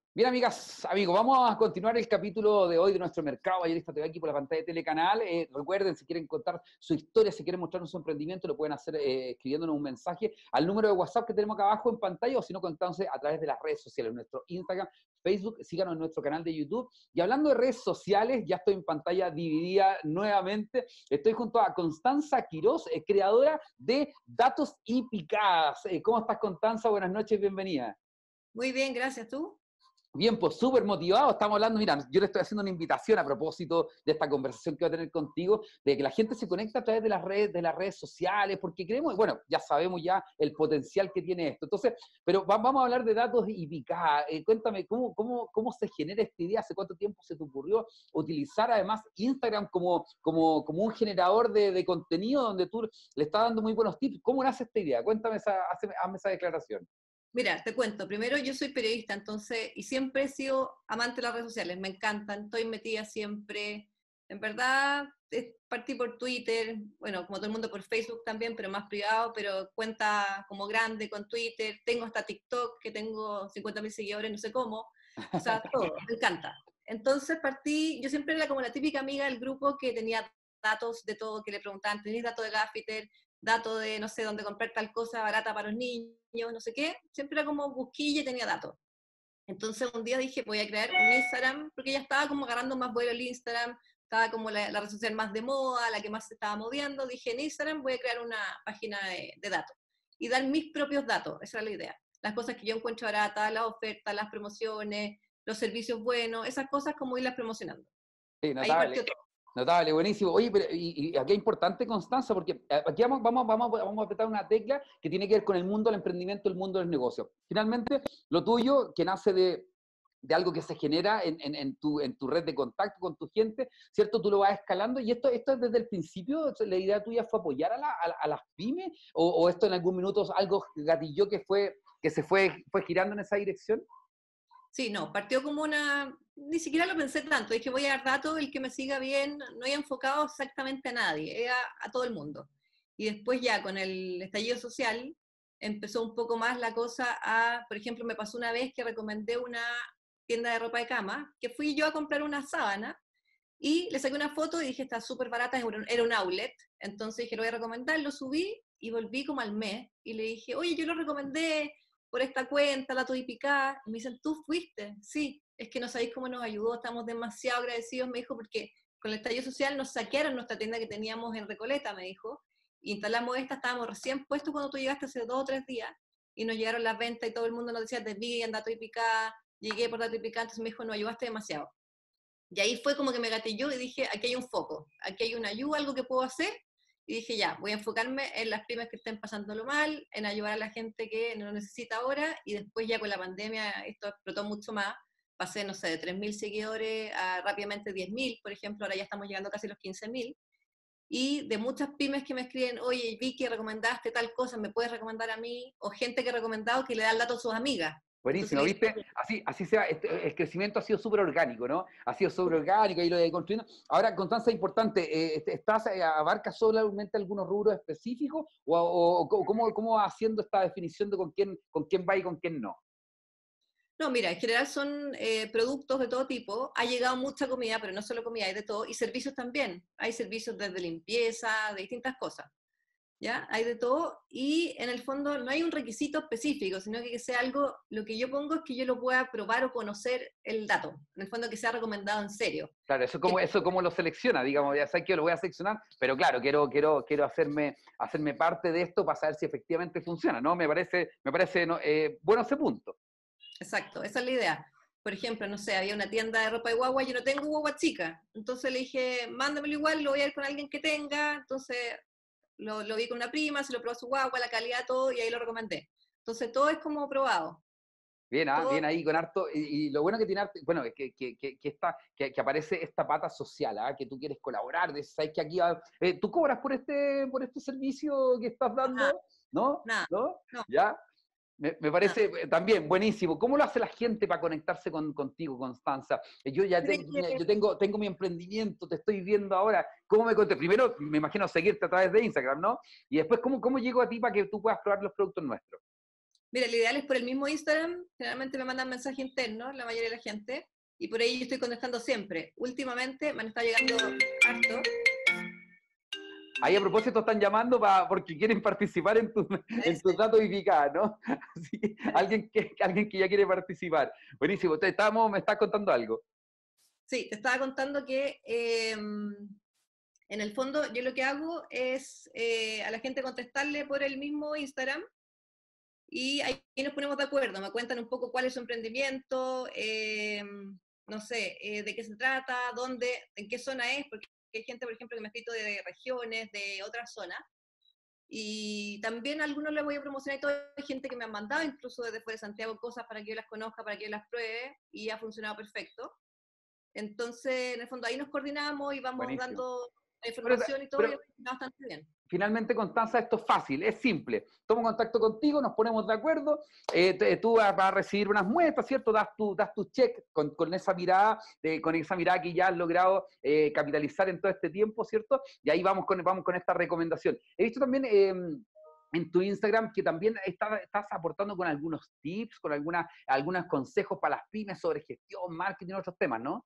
Bien, amigas, amigos, vamos a continuar el capítulo de hoy de nuestro Mercado Mayorista T V aquí por la pantalla de Telecanal. Eh, recuerden, si quieren contar su historia, si quieren mostrarnos su emprendimiento, lo pueden hacer eh, escribiéndonos un mensaje al número de WhatsApp que tenemos acá abajo en pantalla, o si no, contándose a través de las redes sociales, nuestro Instagram, Facebook, síganos en nuestro canal de YouTube. Y hablando de redes sociales, ya estoy en pantalla dividida nuevamente. Estoy junto a Constanza Quiroz, eh, creadora de Datos y Picadas. Eh, ¿Cómo estás, Constanza? Buenas noches, bienvenida. Muy bien, gracias. ¿Tú? Bien, pues súper motivado, estamos hablando, mira, yo le estoy haciendo una invitación a propósito de esta conversación que voy a tener contigo, de que la gente se conecta a través de las redes, de las redes sociales, porque creemos, bueno, ya sabemos ya el potencial que tiene esto. Entonces, pero va, vamos a hablar de Datos y Picadas. Eh, cuéntame, ¿cómo, cómo, ¿cómo se genera esta idea? ¿Hace cuánto tiempo se te ocurrió utilizar además Instagram como, como, como un generador de, de contenido donde tú le estás dando muy buenos tips? ¿Cómo nace esta idea? Cuéntame, esa, hazme, hazme esa declaración. Mira, te cuento. Primero, yo soy periodista, entonces, y siempre he sido amante de las redes sociales. Me encantan, estoy metida siempre. En verdad, eh, partí por Twitter, bueno, como todo el mundo por Facebook también, pero más privado, pero cuenta como grande con Twitter. Tengo hasta TikTok, que tengo cincuenta mil seguidores, no sé cómo. O sea, todo, me encanta. Entonces partí, yo siempre era como la típica amiga del grupo que tenía datos de todo, que le preguntaban, ¿tenés datos de Gaffiter? Datos de, no sé, dónde comprar tal cosa barata para los niños, no sé qué. Siempre era como busquilla y tenía datos. Entonces un día dije, voy a crear un Instagram, porque ya estaba como agarrando más vuelo el Instagram, estaba como la, la red social más de moda, la que más se estaba moviendo. Dije, en Instagram voy a crear una página de, de datos y dar mis propios datos, esa era la idea. Las cosas que yo encuentro baratas, las ofertas, las promociones, los servicios buenos, esas cosas como irlas promocionando. Sí, notable. Ahí partió todo. Notable, buenísimo. Oye, pero y, y aquí es importante, Constanza, porque aquí vamos, vamos, vamos, vamos a apretar una tecla que tiene que ver con el mundo del emprendimiento, el mundo del negocio. Finalmente, lo tuyo, que nace de, de algo que se genera en, en, en, tu, en tu red de contacto con tu gente, ¿cierto? Tú lo vas escalando, y esto, esto desde el principio, ¿la idea tuya fue apoyar a, la, a, a las pymes? ¿O, o esto en algún minuto algo gatilló que, fue, que se fue, fue girando en esa dirección? Sí, no, partió como una, ni siquiera lo pensé tanto, dije voy a dar datos, el que me siga bien, no he enfocado exactamente a nadie, era a todo el mundo. Y después ya con el estallido social empezó un poco más la cosa a, por ejemplo, me pasó una vez que recomendé una tienda de ropa de cama, que fui yo a comprar una sábana y le saqué una foto y dije está súper barata, era un outlet, entonces dije lo voy a recomendar, lo subí y volví como al mes y le dije, oye, yo lo recomendé por esta cuenta, Datos y Picadas, y me dicen, ¿tú fuiste? Sí, es que no sabéis cómo nos ayudó, estamos demasiado agradecidos, me dijo, porque con el estallido social nos saquearon nuestra tienda que teníamos en Recoleta, me dijo, y instalamos esta, estábamos recién puestos cuando tú llegaste hace dos o tres días, y nos llegaron las ventas y todo el mundo nos decía, te vi en Datos y Picadas, llegué por Datos y Picadas, entonces me dijo, nos ayudaste demasiado. Y ahí fue como que me gatilló y dije, aquí hay un foco, aquí hay una ayuda, algo que puedo hacer. Y dije, ya, voy a enfocarme en las pymes que estén pasándolo mal, en ayudar a la gente que no lo necesita ahora, y después ya con la pandemia esto explotó mucho más. Pasé, no sé, de tres mil seguidores a rápidamente diez mil, por ejemplo, ahora ya estamos llegando casi a los quince mil. Y de muchas pymes que me escriben, oye, vi que recomendaste tal cosa, ¿me puedes recomendar a mí? O gente que ha recomendado que le da el dato a sus amigas. Buenísimo, ¿viste? Así, así sea, este, el crecimiento ha sido súper orgánico, ¿no? Ha sido súper orgánico, ahí lo de construyendo. Ahora, Constanza, importante, eh, ¿estás, eh, abarca solamente algunos rubros específicos? ¿O, o, o cómo, cómo va haciendo esta definición de con quién, con quién va y con quién no? No, mira, en general son eh, productos de todo tipo. Ha llegado mucha comida, pero no solo comida, hay de todo. Y servicios también. Hay servicios desde limpieza, de distintas cosas. ¿Ya? Hay de todo, y en el fondo no hay un requisito específico, sino que sea algo, lo que yo pongo es que yo lo pueda probar o conocer el dato, en el fondo que sea recomendado en serio. Claro, eso como, eso como lo selecciona, digamos, ya sé que lo voy a seleccionar, pero claro, quiero, quiero, quiero hacerme, hacerme parte de esto para saber si efectivamente funciona, ¿no? Me parece, me parece no, eh, bueno ese punto. Exacto, esa es la idea. Por ejemplo, no sé, había una tienda de ropa de guagua, yo no tengo guagua chica, entonces le dije, mándamelo igual, lo voy a ir con alguien que tenga, entonces... Lo, lo vi con una prima, se lo probó su guagua, la calidad, todo, y ahí lo recomendé. Entonces, todo es como probado. Bien, ah, todo... bien ahí con harto, y, y lo bueno que tiene harto, bueno, que, que, que, que, está, que, que aparece esta pata social, ¿ah? Que tú quieres colaborar, de, sabes que aquí, eh, ¿tú cobras por este, por este servicio que estás dando? Nada, ¿No? nada, ¿No? no. ¿Ya? Me, me parece nada. También buenísimo. ¿Cómo lo hace la gente para conectarse con, contigo, Constanza? Yo ya te, yo tengo, tengo mi emprendimiento, te estoy viendo ahora. ¿Cómo me conté? Primero, me imagino seguirte a través de Instagram, ¿no? Y después, ¿cómo, cómo llego a ti para que tú puedas probar los productos nuestros? Mira, el ideal es por el mismo Instagram, generalmente me mandan mensajes internos, la mayoría de la gente, y por ahí yo estoy contestando siempre. Últimamente me han estado llegando harto. Ahí a propósito están llamando pa, porque quieren participar en, tu, en tus datos I P K, ¿no? Así que alguien que, alguien que ya quiere participar. Buenísimo, te estamos, me estás contando algo. Sí, te estaba contando que eh, en el fondo yo lo que hago es eh, a la gente contestarle por el mismo Instagram y ahí nos ponemos de acuerdo, me cuentan un poco cuál es su emprendimiento, eh, no sé, eh, de qué se trata, dónde, en qué zona es, porque hay gente, por ejemplo, que me ha escrito de regiones, de otras zonas, y también a algunos les voy a promocionar, y toda hay gente que me ha mandado, incluso desde fuera de Santiago, cosas para que yo las conozca, para que yo las pruebe, y ha funcionado perfecto. Entonces, en el fondo, ahí nos coordinamos y vamos Buenísimo. dando la información Pero, y todo, pero, y funciona bastante bien. Finalmente, Constanza, esto es fácil, es simple. Tomo contacto contigo, nos ponemos de acuerdo, eh, te, tú vas a recibir unas muestras, ¿cierto? Das tu, das tu check con, con esa mirada, eh, con esa mirada que ya has logrado eh, capitalizar en todo este tiempo, ¿cierto? Y ahí vamos con, vamos con esta recomendación. He visto también eh, en tu Instagram que también está, estás aportando con algunos tips, con alguna, algunos consejos para las pymes sobre gestión, marketing y otros temas, ¿no?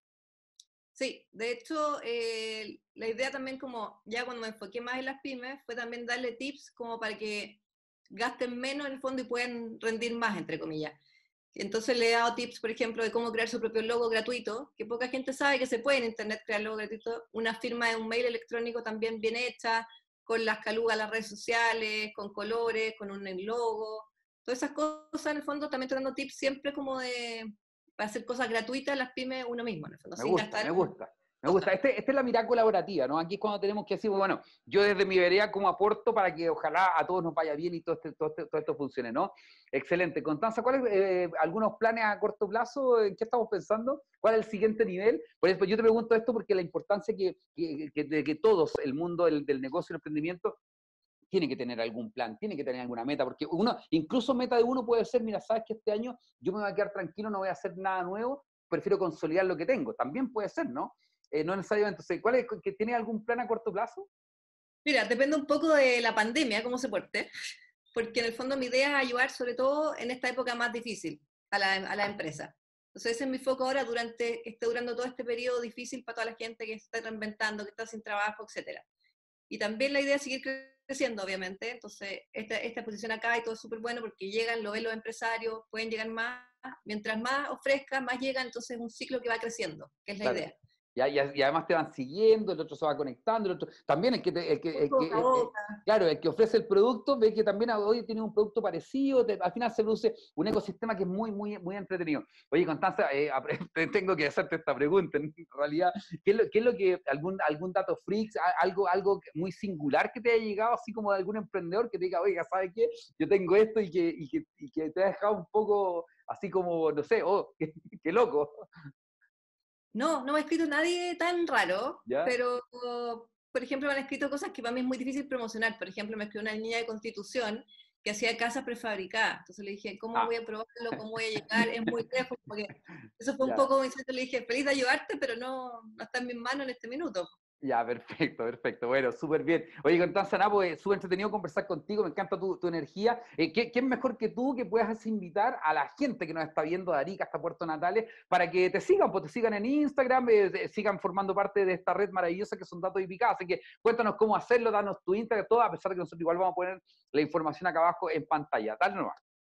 Sí, de hecho, eh, la idea también como, ya cuando me enfoqué más en las pymes, fue también darle tips como para que gasten menos en el fondo y puedan rendir más, entre comillas. Entonces le he dado tips, por ejemplo, de cómo crear su propio logo gratuito, que poca gente sabe que se puede en internet crear logo gratuito, una firma de un mail electrónico también bien hecha, con las calugas, las redes sociales, con colores, con un logo, todas esas cosas en el fondo también estoy dando tips siempre como de... para hacer cosas gratuitas las pymes uno mismo, en el fondo, Me sin gusta, gastar. me gusta. Me gusta. Este, esta es la mirada colaborativa, ¿no? Aquí es cuando tenemos que decir, bueno, yo desde mi vereda como aporto para que ojalá a todos nos vaya bien y todo, este, todo, este, todo esto funcione, ¿no? Excelente. Constanza, ¿cuáles eh, algunos planes a corto plazo? ¿En qué estamos pensando? ¿Cuál es el siguiente nivel? Por eso yo te pregunto esto porque la importancia que, que, que, de que todos, el mundo del, del negocio y el emprendimiento, tiene que tener algún plan, tiene que tener alguna meta, porque uno, incluso meta de uno puede ser, mira, sabes que este año yo me voy a quedar tranquilo, no voy a hacer nada nuevo, prefiero consolidar lo que tengo. También puede ser, ¿no? Eh, no necesariamente. Entonces, ¿cuál es, que tiene algún plan a corto plazo? Mira, depende un poco de la pandemia, cómo se porte, porque en el fondo mi idea es ayudar sobre todo en esta época más difícil a la, a la empresa. Entonces ese es mi foco ahora durante, que esté durando todo este periodo difícil para toda la gente que está reinventando, que está sin trabajo, etcétera. Y también la idea es seguir creciendo, obviamente. Entonces esta, esta posición acá y todo es súper bueno porque llegan, lo ven los empresarios, pueden llegar más. Mientras más ofrezca, más llegan, entonces es un ciclo que va creciendo, que es la Claro. idea. Y, y además te van siguiendo, el otro se va conectando, el otro también el que, te, el que, el que el, el, claro, el que ofrece el producto ve que también hoy tiene un producto parecido, te, al final se produce un ecosistema que es muy, muy, muy entretenido. Oye, Constanza, eh, tengo que hacerte esta pregunta, en realidad, ¿qué es lo, qué es lo que, algún, algún dato freaks, algo, algo muy singular que te haya llegado, así como de algún emprendedor que te diga, oiga, ¿sabes qué? Yo tengo esto y que, y que, y que te ha dejado un poco así como, no sé, oh, qué, qué loco. No, no me ha escrito nadie tan raro, ¿Ya? pero, por ejemplo, me han escrito cosas que para mí es muy difícil promocionar. Por ejemplo, me escribió una niña de Constitución que hacía casas prefabricadas. Entonces le dije, ¿cómo ah. voy a probarlo? ¿Cómo voy a llegar? Es muy lejos. Porque eso fue ya. un poco, le dije, feliz de ayudarte, pero no, no está en mis manos en este minuto. Ya, perfecto, perfecto. Bueno, súper bien. Oye, Constanza Napo, es súper entretenido conversar contigo, me encanta tu, tu energía. Eh, ¿Quién mejor que tú que puedas invitar a la gente que nos está viendo de Arica hasta Puerto Natales para que te sigan, pues te sigan en Instagram, eh, sigan formando parte de esta red maravillosa que son Datos I P K? Así que cuéntanos cómo hacerlo, danos tu Instagram, todo, a pesar de que nosotros igual vamos a poner la información acá abajo en pantalla. Dale nomás.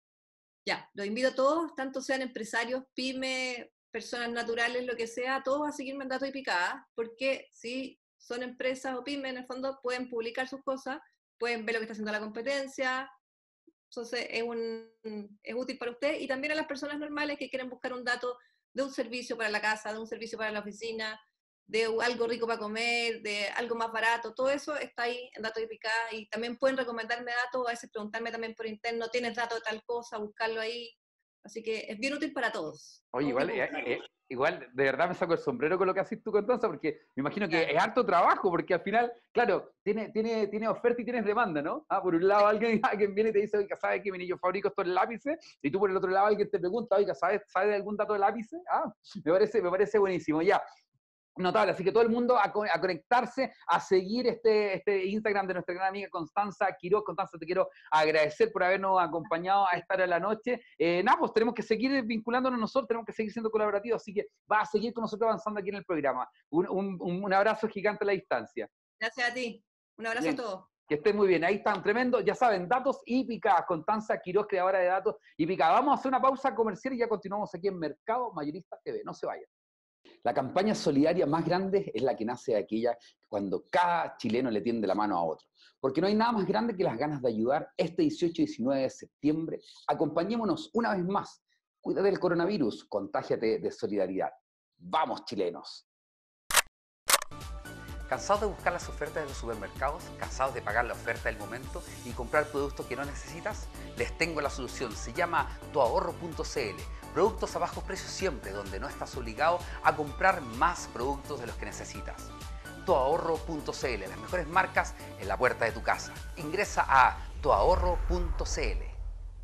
Ya, los invito a todos, tanto sean empresarios, pymes, personas naturales, lo que sea, todos a seguirme en Datos I P K, porque si son empresas o pymes, en el fondo pueden publicar sus cosas, pueden ver lo que está haciendo la competencia, entonces es, un, es útil para usted, y también a las personas normales que quieren buscar un dato de un servicio para la casa, de un servicio para la oficina, de algo rico para comer, de algo más barato, todo eso está ahí en Datos I P K, y también pueden recomendarme datos, a veces preguntarme también por interno, ¿tienes datos de tal cosa? Buscarlo ahí, así que es bien útil para todos. Oye, igual, eh, eh, igual, de verdad me saco el sombrero con lo que haces tú, Constanza, porque me imagino que es harto trabajo, porque al final, claro, tiene, tiene, tiene oferta y tienes demanda, ¿no? Ah, por un lado alguien, alguien viene y te dice, oiga, ¿sabes qué? Mire, yo fabrico estos lápices, y tú por el otro lado alguien te pregunta, oiga, ¿sabes, ¿sabes de algún dato de lápices? Ah, me parece, me parece buenísimo, ya. notable, así que todo el mundo a, co a conectarse, a seguir este, este Instagram de nuestra gran amiga Constanza Quiroz. Constanza, te quiero agradecer por habernos acompañado a esta hora de la noche. Eh, nada, pues tenemos que seguir vinculándonos nosotros, tenemos que seguir siendo colaborativos, así que va a seguir con nosotros avanzando aquí en el programa. Un, un, un abrazo gigante a la distancia. Gracias a ti. Un abrazo Bien. a todos. Que estén muy bien, ahí están, tremendo, ya saben, datos y picadas, Constanza Quiroz, creadora de datos y picadas. Vamos a hacer una pausa comercial y ya continuamos aquí en Mercado Mayorista T V, no se vayan. La campaña solidaria más grande es la que nace de aquella cuando cada chileno le tiende la mano a otro. Porque no hay nada más grande que las ganas de ayudar. Este dieciocho y diecinueve de septiembre, acompañémonos una vez más. Cuídate del coronavirus, contágiate de solidaridad. ¡Vamos, chilenos! ¿Cansados de buscar las ofertas de los supermercados? ¿Cansados de pagar la oferta del momento y comprar productos que no necesitas? Les tengo la solución, se llama tu ahorro punto c l. Productos a bajos precios siempre, donde no estás obligado a comprar más productos de los que necesitas. tu ahorro punto c l, las mejores marcas en la puerta de tu casa. Ingresa a tu ahorro punto c l.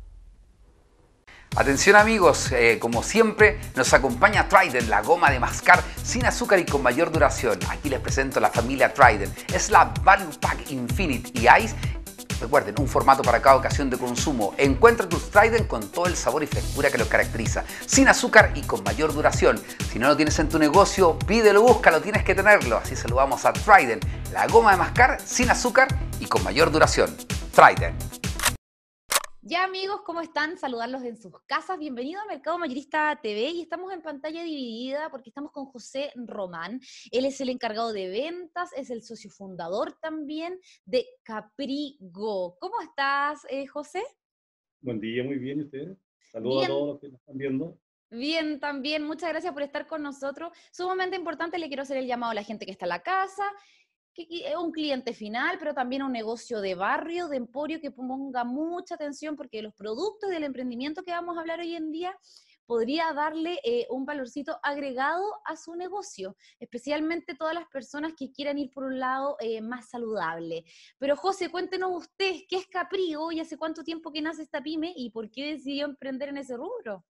Atención amigos, eh, como siempre nos acompaña Trident, la goma de mascar sin azúcar y con mayor duración. Aquí les presento la familia Trident. Es la Value Pack Infinite y Ice. Recuerden, un formato para cada ocasión de consumo. Encuentra tus Trident con todo el sabor y frescura que los caracteriza, sin azúcar y con mayor duración. Si no lo tienes en tu negocio, pídelo, búscalo, tienes que tenerlo. Así saludamos a Trident, la goma de mascar sin azúcar y con mayor duración. Trident. Ya amigos, ¿cómo están? Saludarlos en sus casas. Bienvenido a Mercado Mayorista T V y estamos en pantalla dividida porque estamos con José Román. Él es el encargado de ventas, es el socio fundador también de Caprigo. ¿Cómo estás, eh, José? Buen día, muy bien, ¿y ustedes? Saludos Bien. a todos los que nos están viendo. Bien, también. Muchas gracias por estar con nosotros. Sumamente importante, le quiero hacer el llamado a la gente que está en la casa, que es un cliente final, pero también un negocio de barrio, de emporio, que ponga mucha atención porque los productos del emprendimiento que vamos a hablar hoy en día podría darle eh, un valorcito agregado a su negocio, especialmente todas las personas que quieran ir por un lado eh, más saludable. Pero José, cuéntenos usted, ¿qué es Caprigo y hace cuánto tiempo que nace esta pyme y por qué decidió emprender en ese rubro?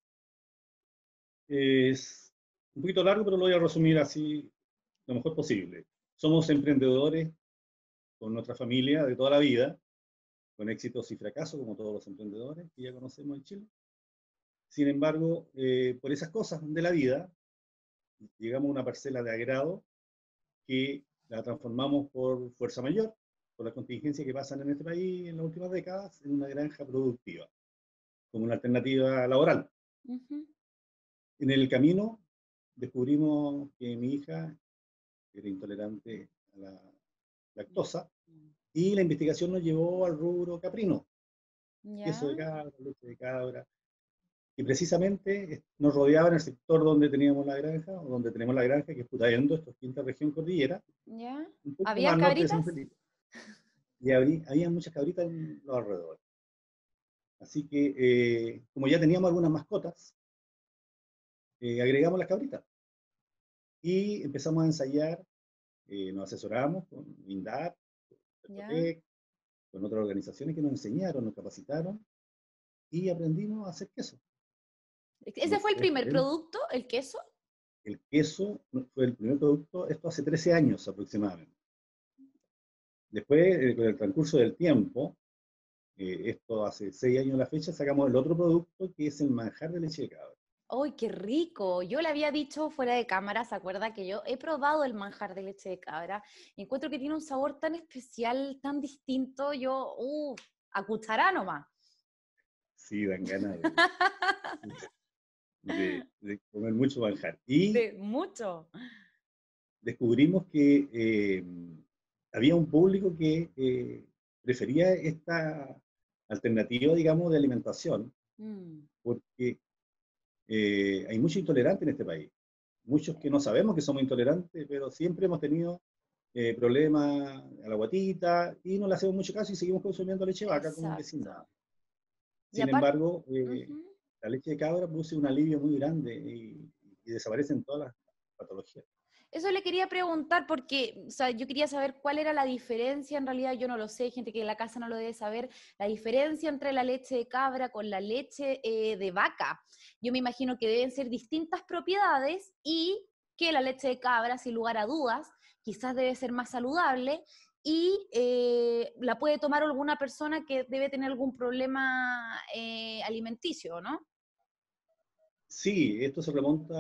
Es un poquito largo, pero lo voy a resumir así lo mejor posible. Somos emprendedores con nuestra familia de toda la vida, con éxitos y fracasos, como todos los emprendedores que ya conocemos en Chile. Sin embargo, eh, por esas cosas de la vida, llegamos a una parcela de agrado que la transformamos por fuerza mayor, por las contingencias que pasan en este país en las últimas décadas, en una granja productiva, como una alternativa laboral. Uh-huh. En el camino descubrimos que mi hija era intolerante a la lactosa, y la investigación nos llevó al rubro caprino, ¿Ya? queso de cabra, leche de cabra, y precisamente nos rodeaba en el sector donde teníamos la granja, o donde tenemos la granja, que es Putaendo, esto es quinta región cordillera. ¿Ya? Un poco ¿Había más norte de cabritas? San Felipe. Y había, había muchas cabritas en los alrededores. Así que, eh, como ya teníamos algunas mascotas, eh, agregamos las cabritas. Y empezamos a ensayar, eh, nos asesoramos con INDAP, Cercotec, con otras organizaciones que nos enseñaron, nos capacitaron y aprendimos a hacer queso. ¿Ese fue el primer producto, el queso? El queso fue el primer producto, esto hace trece años aproximadamente. Después, eh, con el transcurso del tiempo, eh, esto hace seis años a la fecha, sacamos el otro producto que es el manjar de leche de cabra. ¡Ay, qué rico! Yo le había dicho fuera de cámara, ¿se acuerda? Que yo he probado el manjar de leche de cabra y encuentro que tiene un sabor tan especial, tan distinto. Yo, uh, a cuchará nomás. Sí, dan ganas de, de, de comer mucho manjar. Y de mucho. Descubrimos que eh, había un público que eh, prefería esta alternativa, digamos, de alimentación, mm. porque Eh, hay mucho intolerante en este país. Muchos que no sabemos que somos intolerantes, pero siempre hemos tenido eh, problemas a la guatita y no le hacemos mucho caso y seguimos consumiendo leche de vaca. Exacto. Como que sin nada. Sin embargo, eh, uh-huh. la leche de cabra produce un alivio muy grande y, y desaparecen todas las patologías. Eso le quería preguntar porque, o sea, yo quería saber cuál era la diferencia, en realidad yo no lo sé, hay gente que en la casa no lo debe saber, la diferencia entre la leche de cabra con la leche eh, de vaca. Yo me imagino que deben ser distintas propiedades y que la leche de cabra, sin lugar a dudas, quizás debe ser más saludable y eh, la puede tomar alguna persona que debe tener algún problema eh, alimenticio, ¿no? Sí, esto se remonta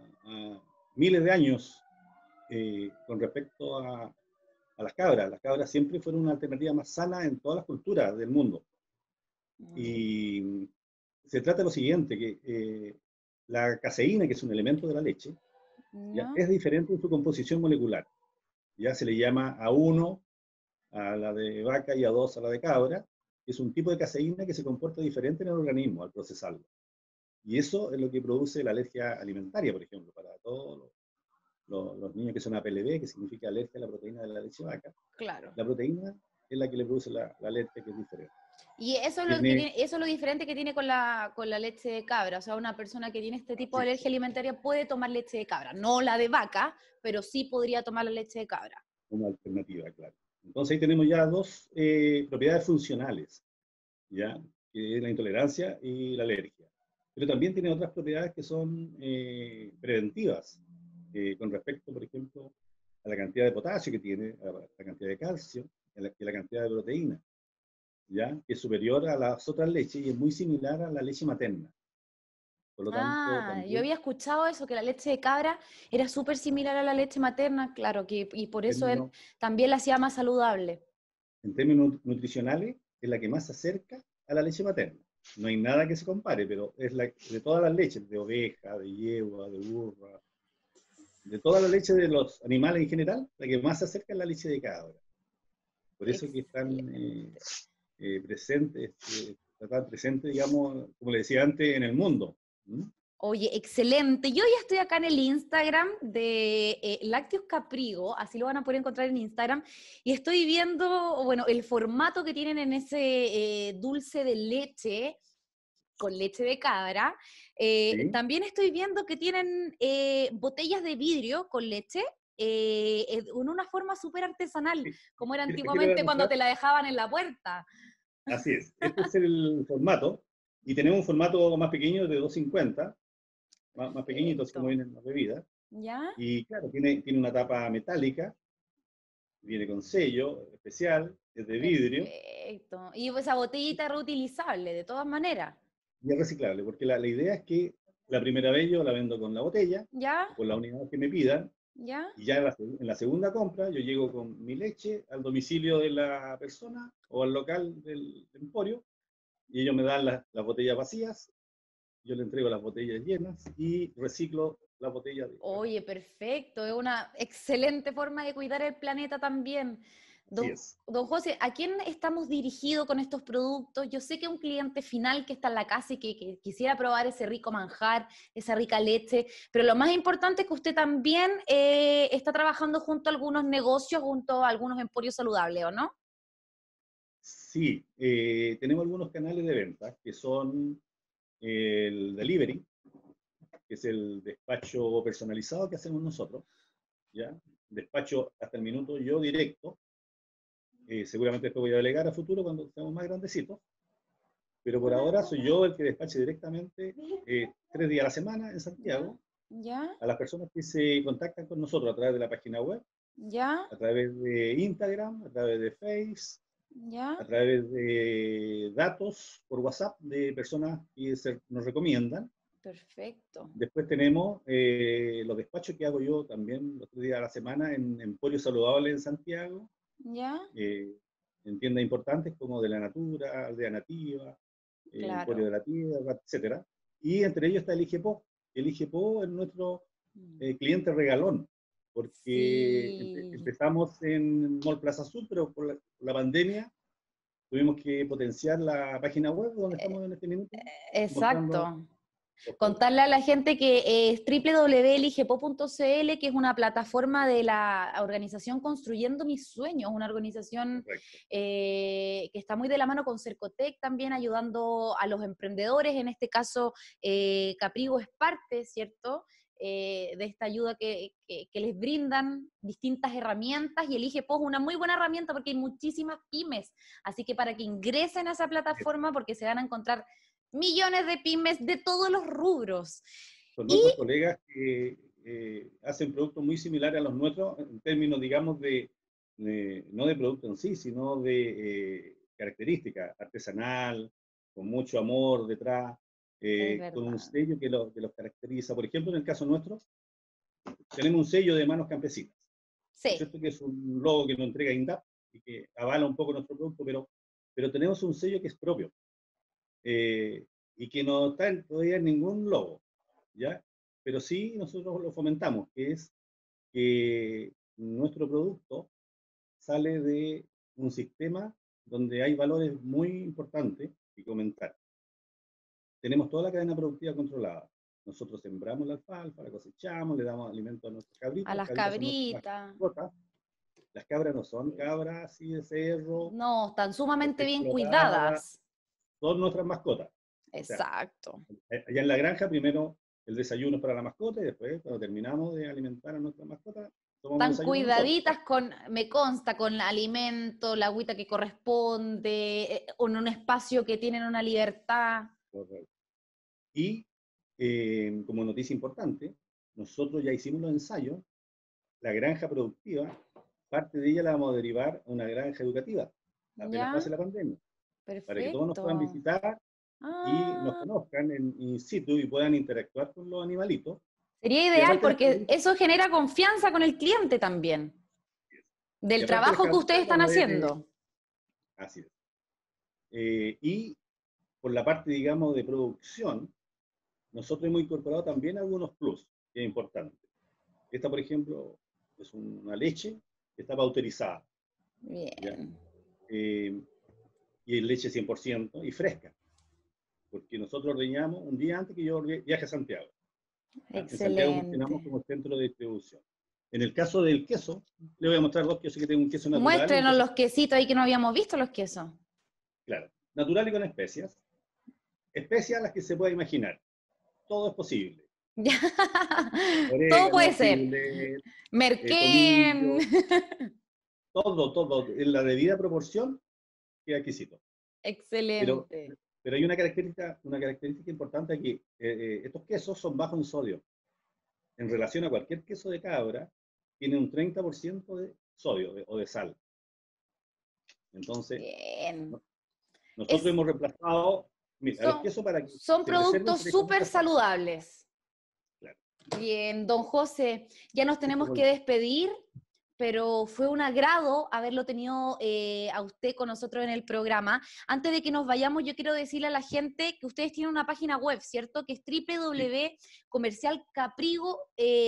a miles de años eh, con respecto a, a las cabras. Las cabras siempre fueron una alternativa más sana en todas las culturas del mundo. Mm. Y se trata de lo siguiente, que eh, la caseína, que es un elemento de la leche, ¿no? ya, es diferente en su composición molecular. Ya se le llama A uno a la de vaca y A dos a la de cabra. Es un tipo de caseína que se comporta diferente en el organismo al procesarlo. Y eso es lo que produce la alergia alimentaria, por ejemplo, para todos los, los, los niños que son A P L B, que significa alergia a la proteína de la leche de vaca. Claro. La proteína es la que le produce la, la alergia, que es diferente. Y eso es, lo que tiene, eso es lo diferente que tiene con la, con la leche de cabra. O sea, una persona que tiene este tipo de alergia alimentaria puede tomar leche de cabra. No la de vaca, pero sí podría tomar la leche de cabra. Una alternativa, claro. Entonces ahí tenemos ya dos eh, propiedades funcionales, ¿ya? Que es la intolerancia y la alergia. Pero también tiene otras propiedades que son eh, preventivas, eh, con respecto, por ejemplo, a la cantidad de potasio que tiene, a la cantidad de calcio y la, la cantidad de proteína, ¿ya? Que es superior a las otras leches y es muy similar a la leche materna. Por lo tanto, ah, también, yo había escuchado eso, que la leche de cabra era súper similar a la leche materna, claro, que, y por eso términos, él también la hacía más saludable. En términos nutricionales, es la que más se acerca a la leche materna. No hay nada que se compare, pero es la de todas las leches, de oveja, de yegua, de burra, de toda la leche de los animales en general, la que más se acerca es la leche de cabra. Por eso que están eh, eh, presentes, eh, están presentes, digamos, como le decía antes, en el mundo. ¿Mm? Oye, excelente. Yo ya estoy acá en el Instagram de eh, Lácteos Caprigo, así lo van a poder encontrar en Instagram, y estoy viendo, bueno, el formato que tienen en ese eh, dulce de leche, con leche de cabra. Eh, ¿Sí? También estoy viendo que tienen eh, botellas de vidrio con leche, eh, en una forma súper artesanal, sí, como era antiguamente cuando te la dejaban en la puerta. Así es, este es el formato, y tenemos un formato más pequeño de doscientos cincuenta, más, más pequeñito, así como vienen las bebidas. ¿Ya? Y claro, tiene, tiene una tapa metálica, viene con sello especial, es de vidrio. Perfecto. Y esa botellita es reutilizable, de todas maneras. Y es reciclable, porque la, la idea es que la primera vez yo la vendo con la botella, ¿ya? Con la unidad que me pidan, ¿ya? Y ya en la, en la segunda compra yo llego con mi leche al domicilio de la persona o al local del emporio, y ellos me dan las, las botellas vacías, yo le entrego las botellas llenas y reciclo las botellas. De... Oye, perfecto, es una excelente forma de cuidar el planeta también. Don, don José, ¿a quién estamos dirigidos con estos productos? Yo sé que un cliente final que está en la casa y que, que quisiera probar ese rico manjar, esa rica leche, pero lo más importante es que usted también eh, está trabajando junto a algunos negocios, junto a algunos emporios saludables, ¿o no? Sí, eh, tenemos algunos canales de venta que son el delivery, que es el despacho personalizado que hacemos nosotros, ¿ya? Despacho hasta el minuto yo directo. Eh, seguramente después voy a delegar a futuro cuando estemos más grandecitos, pero por ahora soy yo el que despache directamente eh, tres días a la semana en Santiago, ¿ya? A las personas que se contactan con nosotros a través de la página web, ¿ya? A través de Instagram, a través de Face, ¿ya? A través de datos por WhatsApp de personas que se, nos recomiendan. Perfecto. Después tenemos eh, los despachos que hago yo también los tres días a la semana en Emporio Saludable en Santiago. ¿Ya? Eh, en tiendas importantes como de la Natura, Aldea Nativa, eh, claro. Emporio de la Tierra, etcétera. Y entre ellos está el IGEPO. El IGEPO es nuestro eh, cliente regalón, porque sí. empe empezamos en Mall Plaza Sur, pero por la, por la pandemia tuvimos que potenciar la página web donde estamos en este minuto. Exacto. Contarle a la gente que es doble u doble u doble u punto el i g e p o punto c l, que es una plataforma de la organización Construyendo Mis Sueños, una organización eh, que está muy de la mano con Cercotec también, ayudando a los emprendedores. En este caso, eh, Caprigo es parte, ¿cierto?, eh, de esta ayuda que, que, que les brindan distintas herramientas, y el I G E P O es una muy buena herramienta porque hay muchísimas pymes, así que para que ingresen a esa plataforma, porque se van a encontrar millones de pymes de todos los rubros. Son y, nuestros colegas que, eh, hacen productos muy similares a los nuestros en términos, digamos, de, de no de producto en sí, sino de eh, características, artesanal, con mucho amor detrás, eh, con un sello que, lo, que los caracteriza. Por ejemplo, en el caso nuestro, tenemos un sello de manos campesinas. Sí. ¿No es cierto? Que es un logo que nos entrega INDAP y que avala un poco nuestro producto, pero, pero tenemos un sello que es propio eh, y que no está en, todavía en ningún logo, ¿ya? Pero sí nosotros lo fomentamos, que es que nuestro producto sale de un sistema donde hay valores muy importantes que comentar. Tenemos toda la cadena productiva controlada. Nosotros sembramos la alfalfa, la cosechamos, le damos alimento a nuestras cabritas. A las cabritas. Las cabras no son cabras así de cerro. No, están sumamente bien cuidadas. Son nuestras mascotas. Exacto. O sea, allá en la granja, primero el desayuno es para la mascota y después, cuando terminamos de alimentar a nuestras mascotas, están cuidaditas con, me consta, con el alimento, la agüita que corresponde, en un espacio que tienen una libertad. Correcto. Y eh, como noticia importante, nosotros ya hicimos los ensayos, la granja productiva, parte de ella la vamos a derivar a una granja educativa, apenas pase la pandemia. Perfecto. Para que todos nos puedan visitar ah. y nos conozcan en in situ y puedan interactuar con los animalitos. Sería ideal porque eso genera confianza con el cliente también, del trabajo que ustedes están haciendo. Así es. Eh, y por la parte, digamos, de producción, nosotros hemos incorporado también algunos plus, que es importante. Esta, por ejemplo, es una leche que está pauterizada. Bien. Eh, y es leche cien por ciento y fresca, porque nosotros ordeñamos un día antes que yo viaje a Santiago. Excelente. En Santiago funcionamos como centro de distribución. En el caso del queso, le voy a mostrar dos quesos que tengo un queso natural. Muéstrenos queso, los quesitos ahí que no habíamos visto los quesos. Claro, natural y con especias. Especias las que se pueda imaginar. Todo es posible. Orégano, todo puede ser. Chile, Merquén. Eh, todo, todo. En la debida proporción queda exquisito. Excelente. Pero, pero hay una característica, una característica importante aquí. Eh, eh, estos quesos son bajos en sodio. En relación a cualquier queso de cabra, tiene un treinta por ciento de sodio de, o de sal. Entonces, bien. nosotros es, hemos reemplazado mira, son, el queso para que son productos súper saludables. Claro. Bien, don José, ya nos tenemos que despedir, pero fue un agrado haberlo tenido eh, a usted con nosotros en el programa. Antes de que nos vayamos, yo quiero decirle a la gente que ustedes tienen una página web, ¿cierto? Que es doble u doble u doble u punto comercial caprigo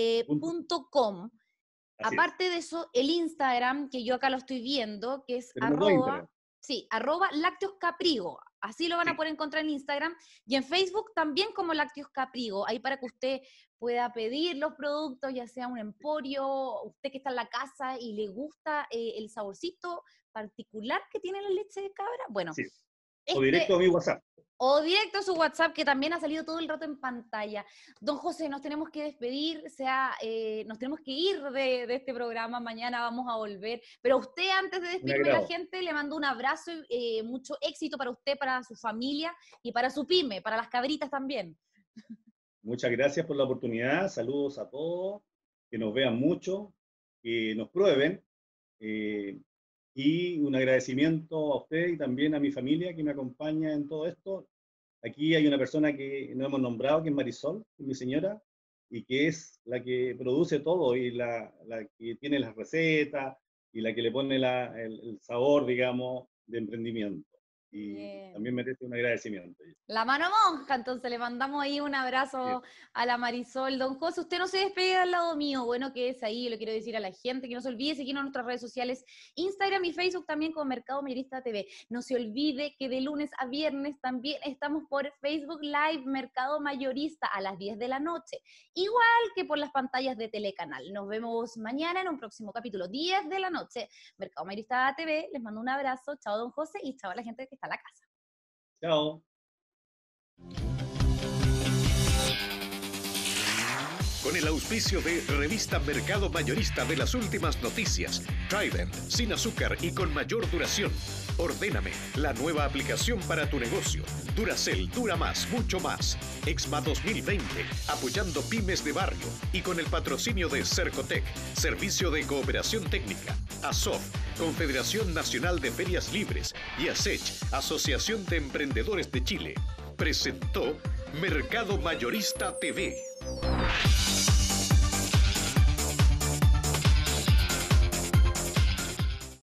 punto com. Aparte de eso, el Instagram, que yo acá lo estoy viendo, que es arroba, sí, arroba Lácteos Caprigo. Así lo van a poder encontrar en Instagram. Y en Facebook también como Lácteos Caprigo. Ahí para que usted pueda pedir los productos, ya sea un emporio, usted que está en la casa y le gusta eh, el saborcito particular que tiene la leche de cabra. Bueno. Sí. O este, directo a mi WhatsApp. O directo a su WhatsApp, que también ha salido todo el rato en pantalla. Don José, nos tenemos que despedir, o sea, eh, nos tenemos que ir de, de este programa, mañana vamos a volver. Pero usted, antes de despedirme a la gente, le mando un abrazo y eh, mucho éxito para usted, para su familia y para su pyme, para las cabritas también. Muchas gracias por la oportunidad, saludos a todos, que nos vean mucho, que nos prueben. Eh, Y un agradecimiento a usted y también a mi familia que me acompaña en todo esto. Aquí hay una persona que no hemos nombrado, que es Marisol, que es mi señora, y que es la que produce todo y la, la que tiene las recetas y la que le pone la, el, el sabor, digamos, de emprendimiento. Y bien, también merece un agradecimiento. La mano monja, entonces le mandamos ahí un abrazo bien a la Marisol. Don José, usted no se despegue al lado mío, bueno que es ahí, le quiero decir a la gente que no se olvide seguirnos en nuestras redes sociales, Instagram y Facebook también como Mercado Mayorista T V. No se olvide que de lunes a viernes también estamos por Facebook Live Mercado Mayorista a las diez de la noche, igual que por las pantallas de Telecanal. Nos vemos mañana en un próximo capítulo, diez de la noche, Mercado Mayorista T V. Les mando un abrazo, chao don José y chao a la gente que está a la casa. Chao. Con el auspicio de Revista Mercado Mayorista de las últimas noticias, Trident, sin azúcar y con mayor duración. Ordéname, la nueva aplicación para tu negocio. Duracell, dura más, mucho más. Exma dos mil veinte, apoyando pymes de barrio. Y con el patrocinio de Cercotec, Servicio de Cooperación Técnica. ASOF, Confederación Nacional de Ferias Libres. Y ASECH, Asociación de Emprendedores de Chile. Presentó Mercado Mayorista T V.